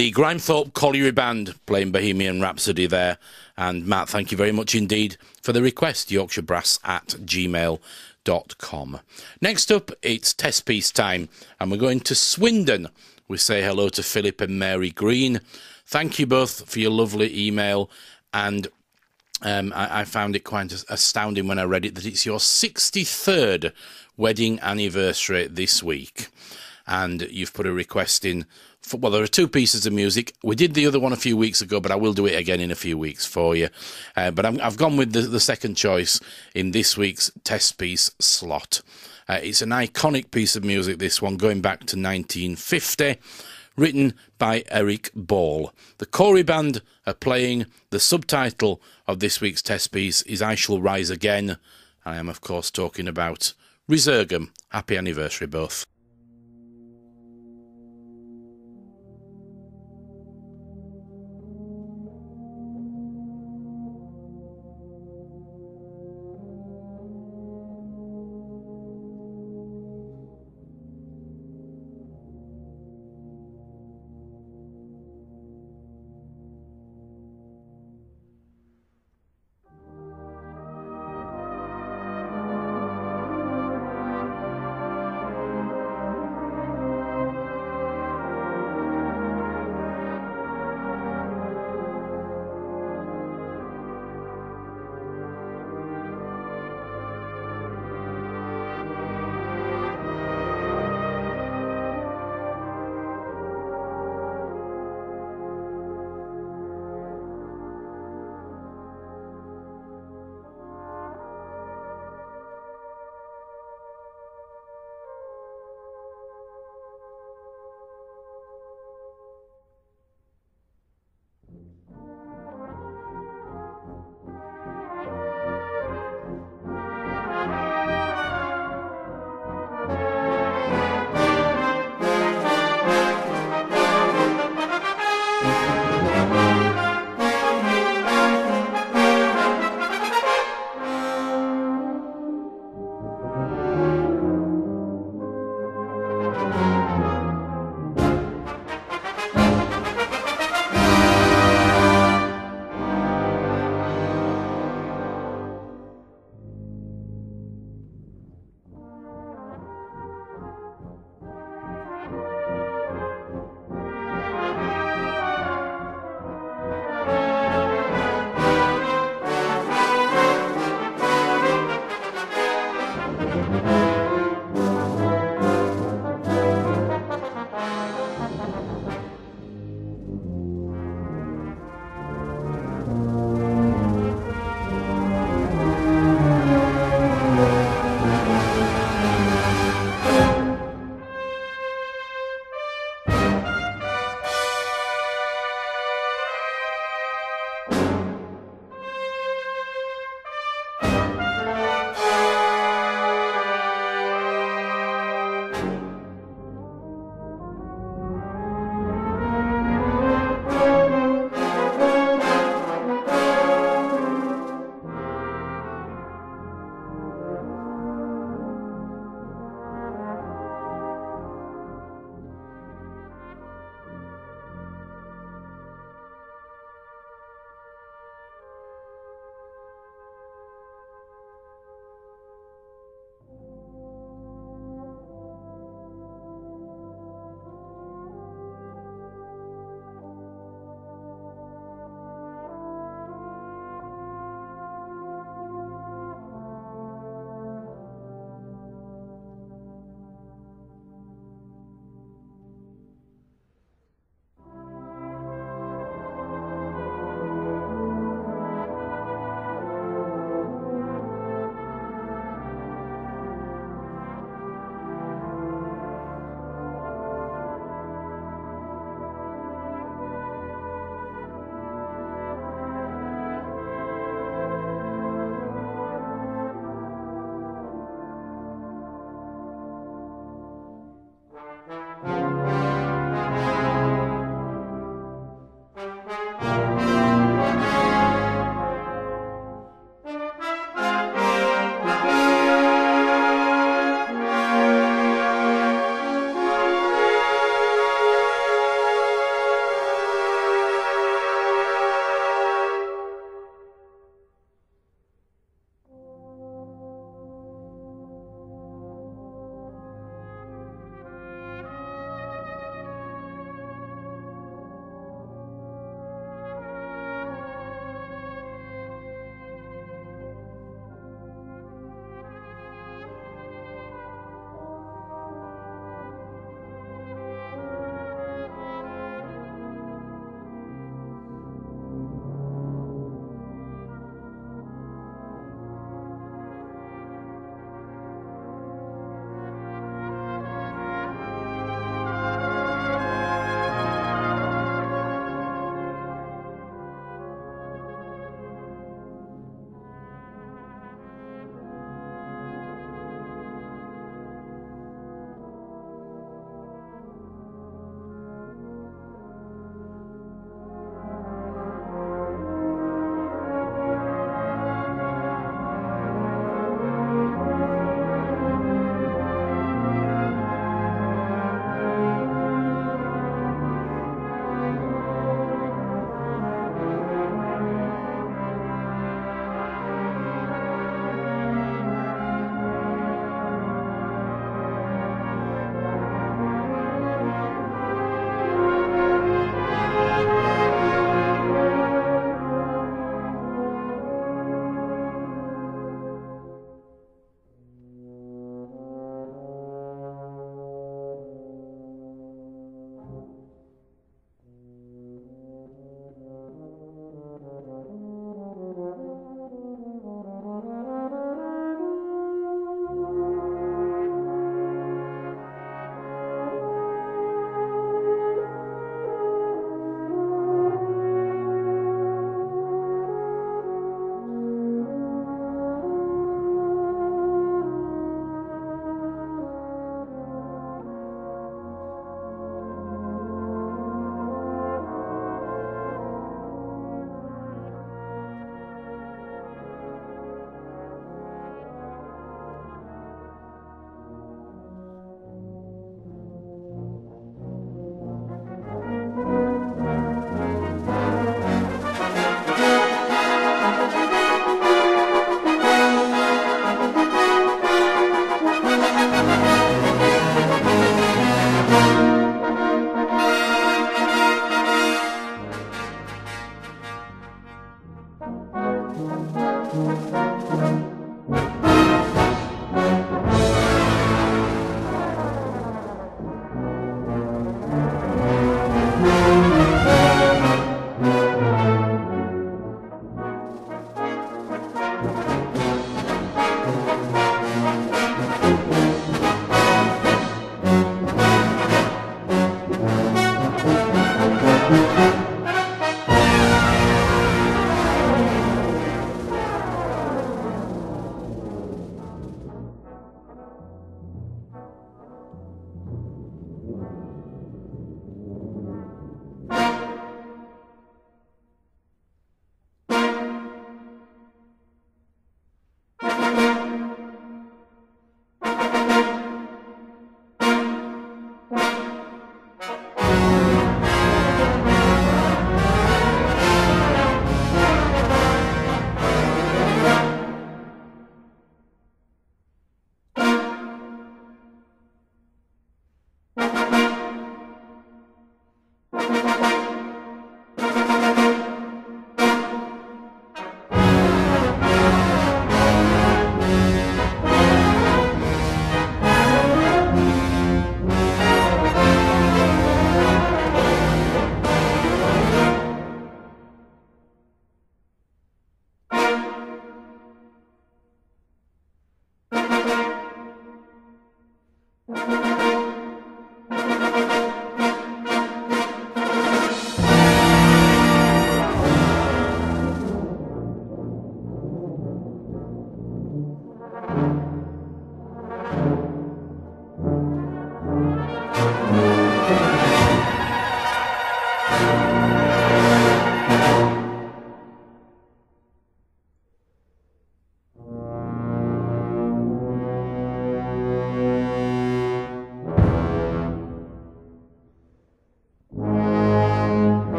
The Grimethorpe Colliery Band playing Bohemian Rhapsody there. And Matt, thank you very much indeed for the request, yorkshirebrass@gmail.com. Next up, it's test piece time, and we're going to Swindon. We say hello to Philip and Mary Green. Thank you both for your lovely email, and I found it quite astounding when I read it that it's your 63rd wedding anniversary this week. And you've put a request in. Well, there are two pieces of music. We did the other one a few weeks ago, but I will do it again in a few weeks for you. But I've gone with the second choice in this week's test piece slot. It's an iconic piece of music, this one, going back to 1950, written by Eric Ball. The Corey Band are playing. The subtitle of this week's test piece is I Shall Rise Again. I am, of course, talking about Resurgam. Happy anniversary, both.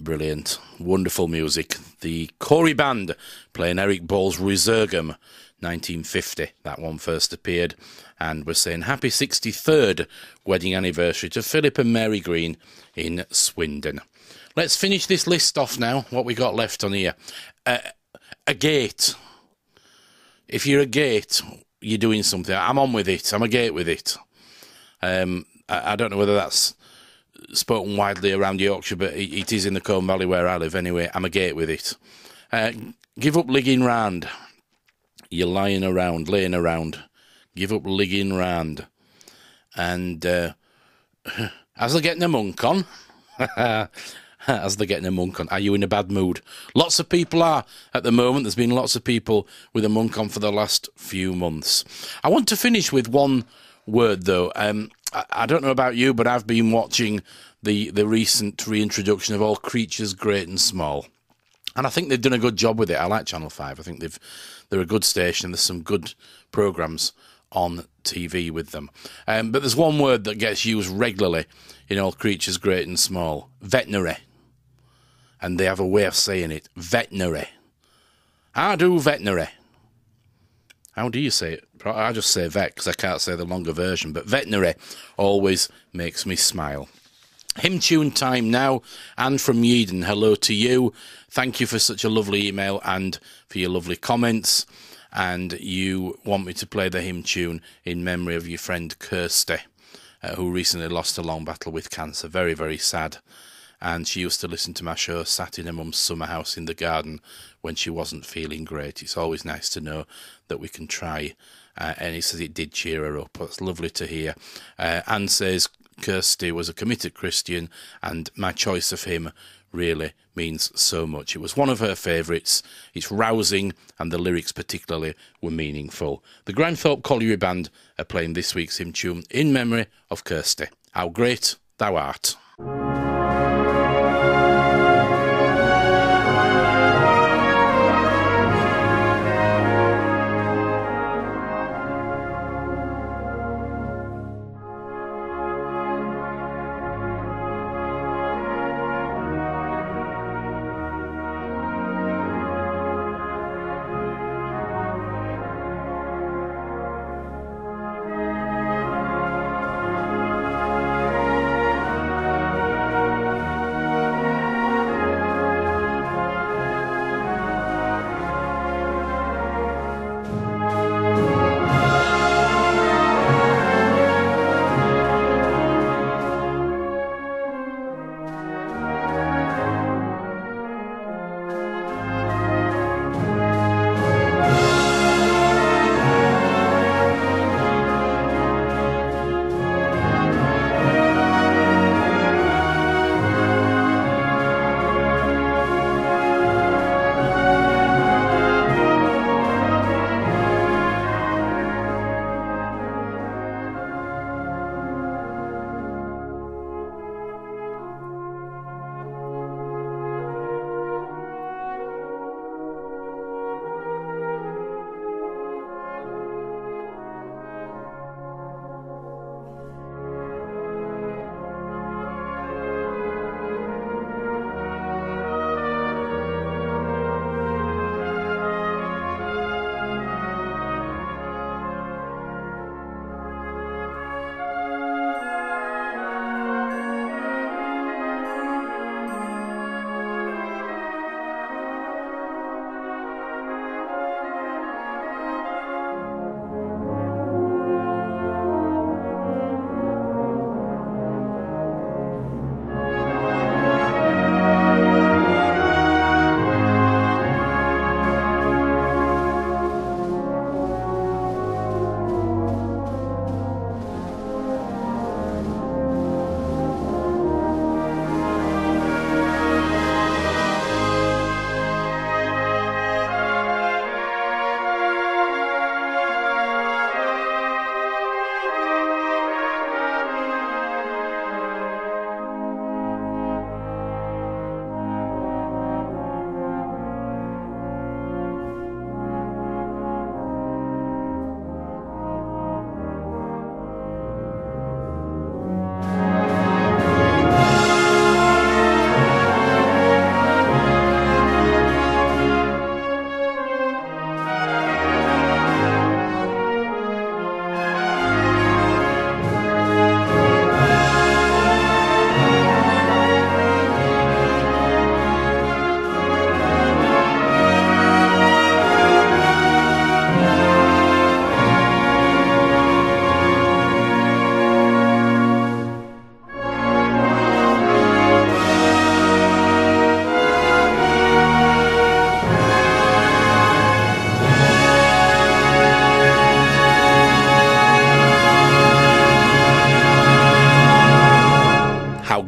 Brilliant. Wonderful music. The Corey Band playing Eric Ball's Resurgam, 1950. That one first appeared. And we're saying happy 63rd wedding anniversary to Philip and Mary Green in Swindon. Let's finish this list off now. What we got left on here. A gate. If you're a gate, you're doing something. I'm on with it. I'm a gate with it. I don't know whether that's spoken widely around Yorkshire, but it is in the Combe Valley where I live anyway. I'm a gate with it. Give up ligging round. You're laying around. Give up ligging round. And as they're getting a monk on, are you in a bad mood? Lots of people are at the moment. There's been lots of people with a monk on for the last few months. I want to finish with one word, though. I don't know about you, but I've been watching the recent reintroduction of All Creatures Great and Small. And I think they've done a good job with it. I like Channel 5. I think they're a good station. There's some good programmes on TV with them. But there's one word that gets used regularly in All Creatures Great and Small. Veterinary. And they have a way of saying it. Veterinary. I do veterinary. How do you say it? I just say vet because I can't say the longer version. But veterinary always makes me smile. Hymn tune time now. Anne from Yeadon, hello to you. Thank you for such a lovely email and for your lovely comments. And you want me to play the hymn tune in memory of your friend Kirsty, who recently lost a long battle with cancer. Very, very sad. And she used to listen to my show, sat in her mum's summer house in the garden when she wasn't feeling great. It's always nice to know that we can try. And he says it did cheer her up. It's lovely to hear. Anne says Kirsty was a committed Christian, and my choice of him really means so much. It was one of her favourites. It's rousing, and the lyrics particularly were meaningful. The Grimthorpe Colliery Band are playing this week's hymn tune in memory of Kirsty. How great thou art.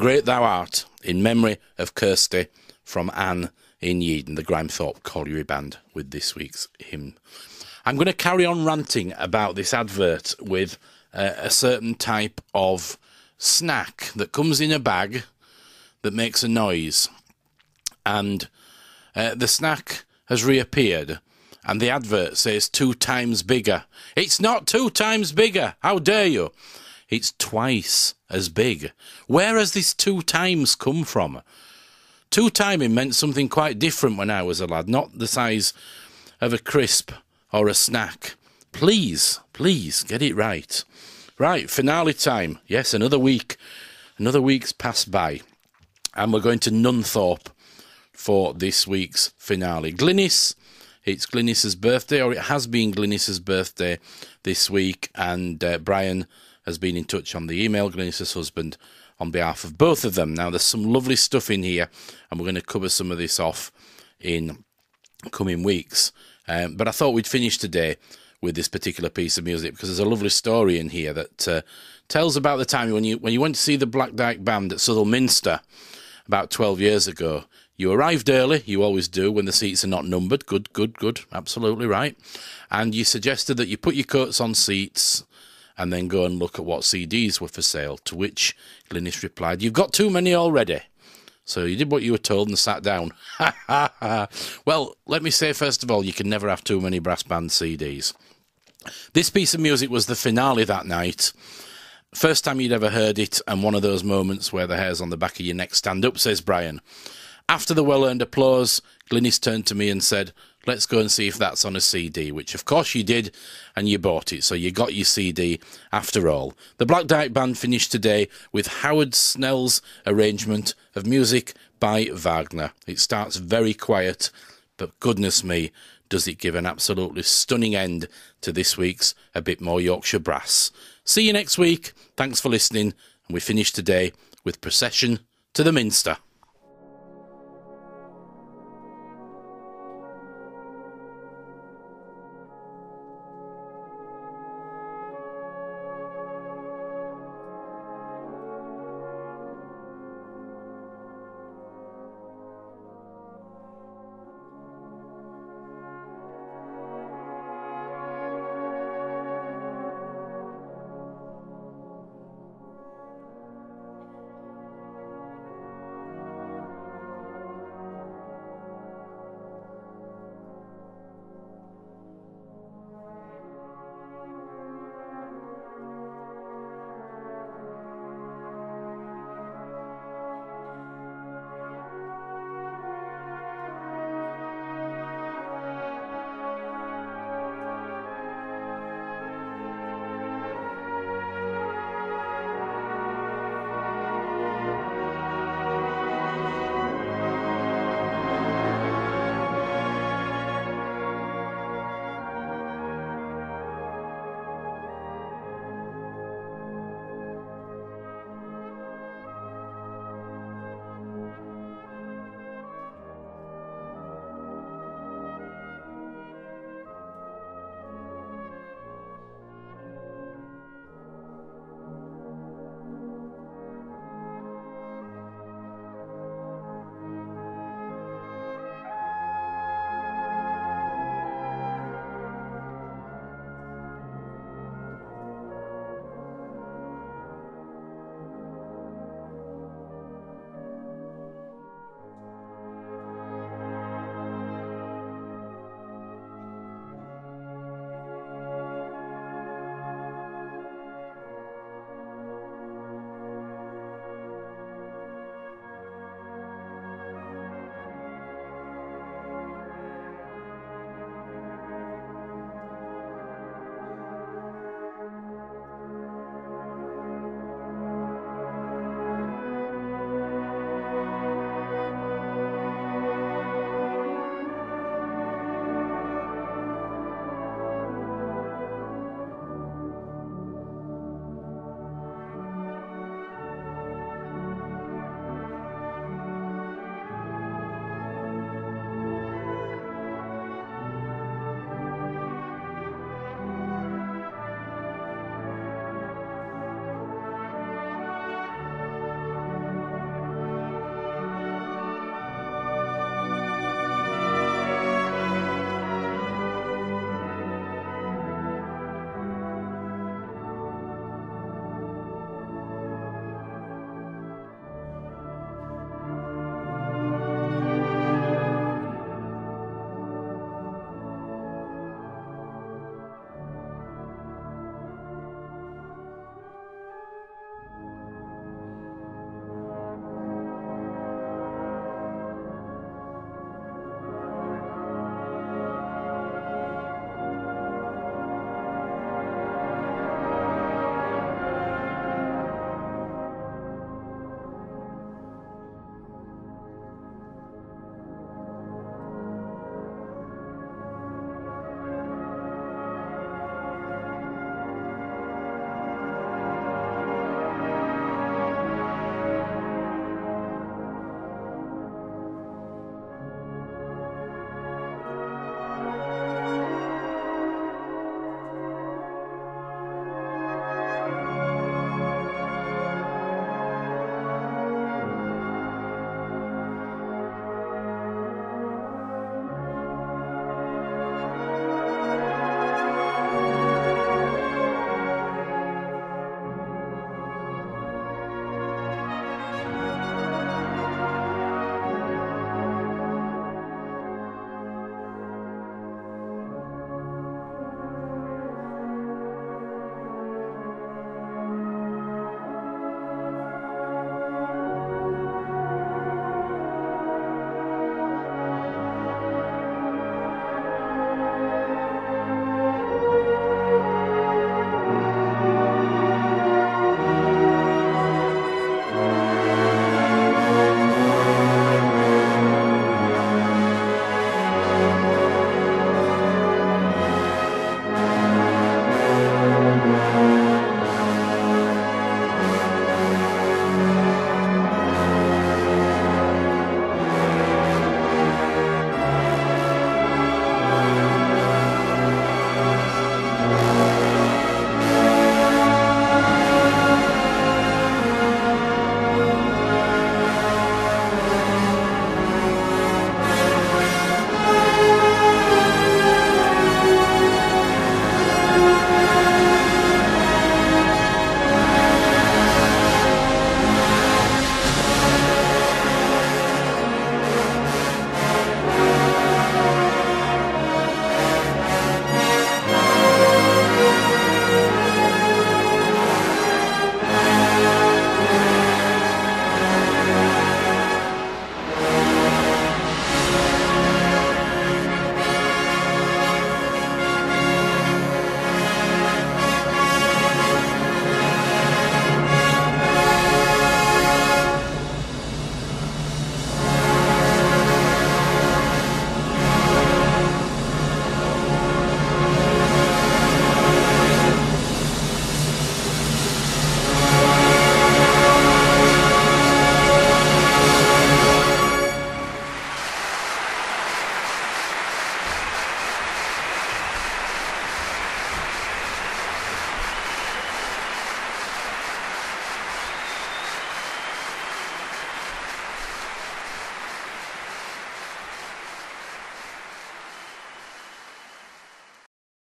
great thou art, in memory of Kirsty from Anne in Yeadon, the Grimethorpe Colliery Band, with this week's hymn. I'm going to carry on ranting about this advert with a certain type of snack that comes in a bag that makes a noise. And the snack has reappeared, and the advert says 2 times bigger. It's not 2 times bigger. How dare you? It's twice as big. Where has this 2 times come from? 2 timing meant something quite different when I was a lad, not the size of a crisp or a snack. Please, get it right. Right, finale time. Yes, another week. Another week's passed by. And we're going to Nunthorpe for this week's finale. Glynis, it's Glynis's birthday, or it has been Glynis's birthday this week, and Brian has been in touch on the email, Glynis's husband, on behalf of both of them. Now, there's some lovely stuff in here, and we're going to cover some of this off in coming weeks. But I thought we'd finish today with this particular piece of music, because there's a lovely story in here that tells about the time when you went to see the Black Dyke Band at Southwell Minster about 12 years ago. You arrived early, you always do, when the seats are not numbered. Good, absolutely right. And you suggested that you put your coats on seats and then go and look at what CDs were for sale, to which Glynis replied, "You've got too many already." So you did what you were told and sat down. Well, let me say, first of all, you can never have too many brass band CDs. This piece of music was the finale that night. First time you'd ever heard it, and one of those moments where the hairs on the back of your neck stand up, says Brian. After the well-earned applause, Glynis turned to me and said, "Let's go and see if that's on a CD," which of course you did, and you bought it, so you got your CD after all. The Black Dyke Band finished today with Howard Snell's arrangement of music by Wagner. It starts very quiet, but goodness me, does it give an absolutely stunning end to this week's A Bit More Yorkshire Brass. See you next week. Thanks for listening, and we finish today with Procession to the Minster.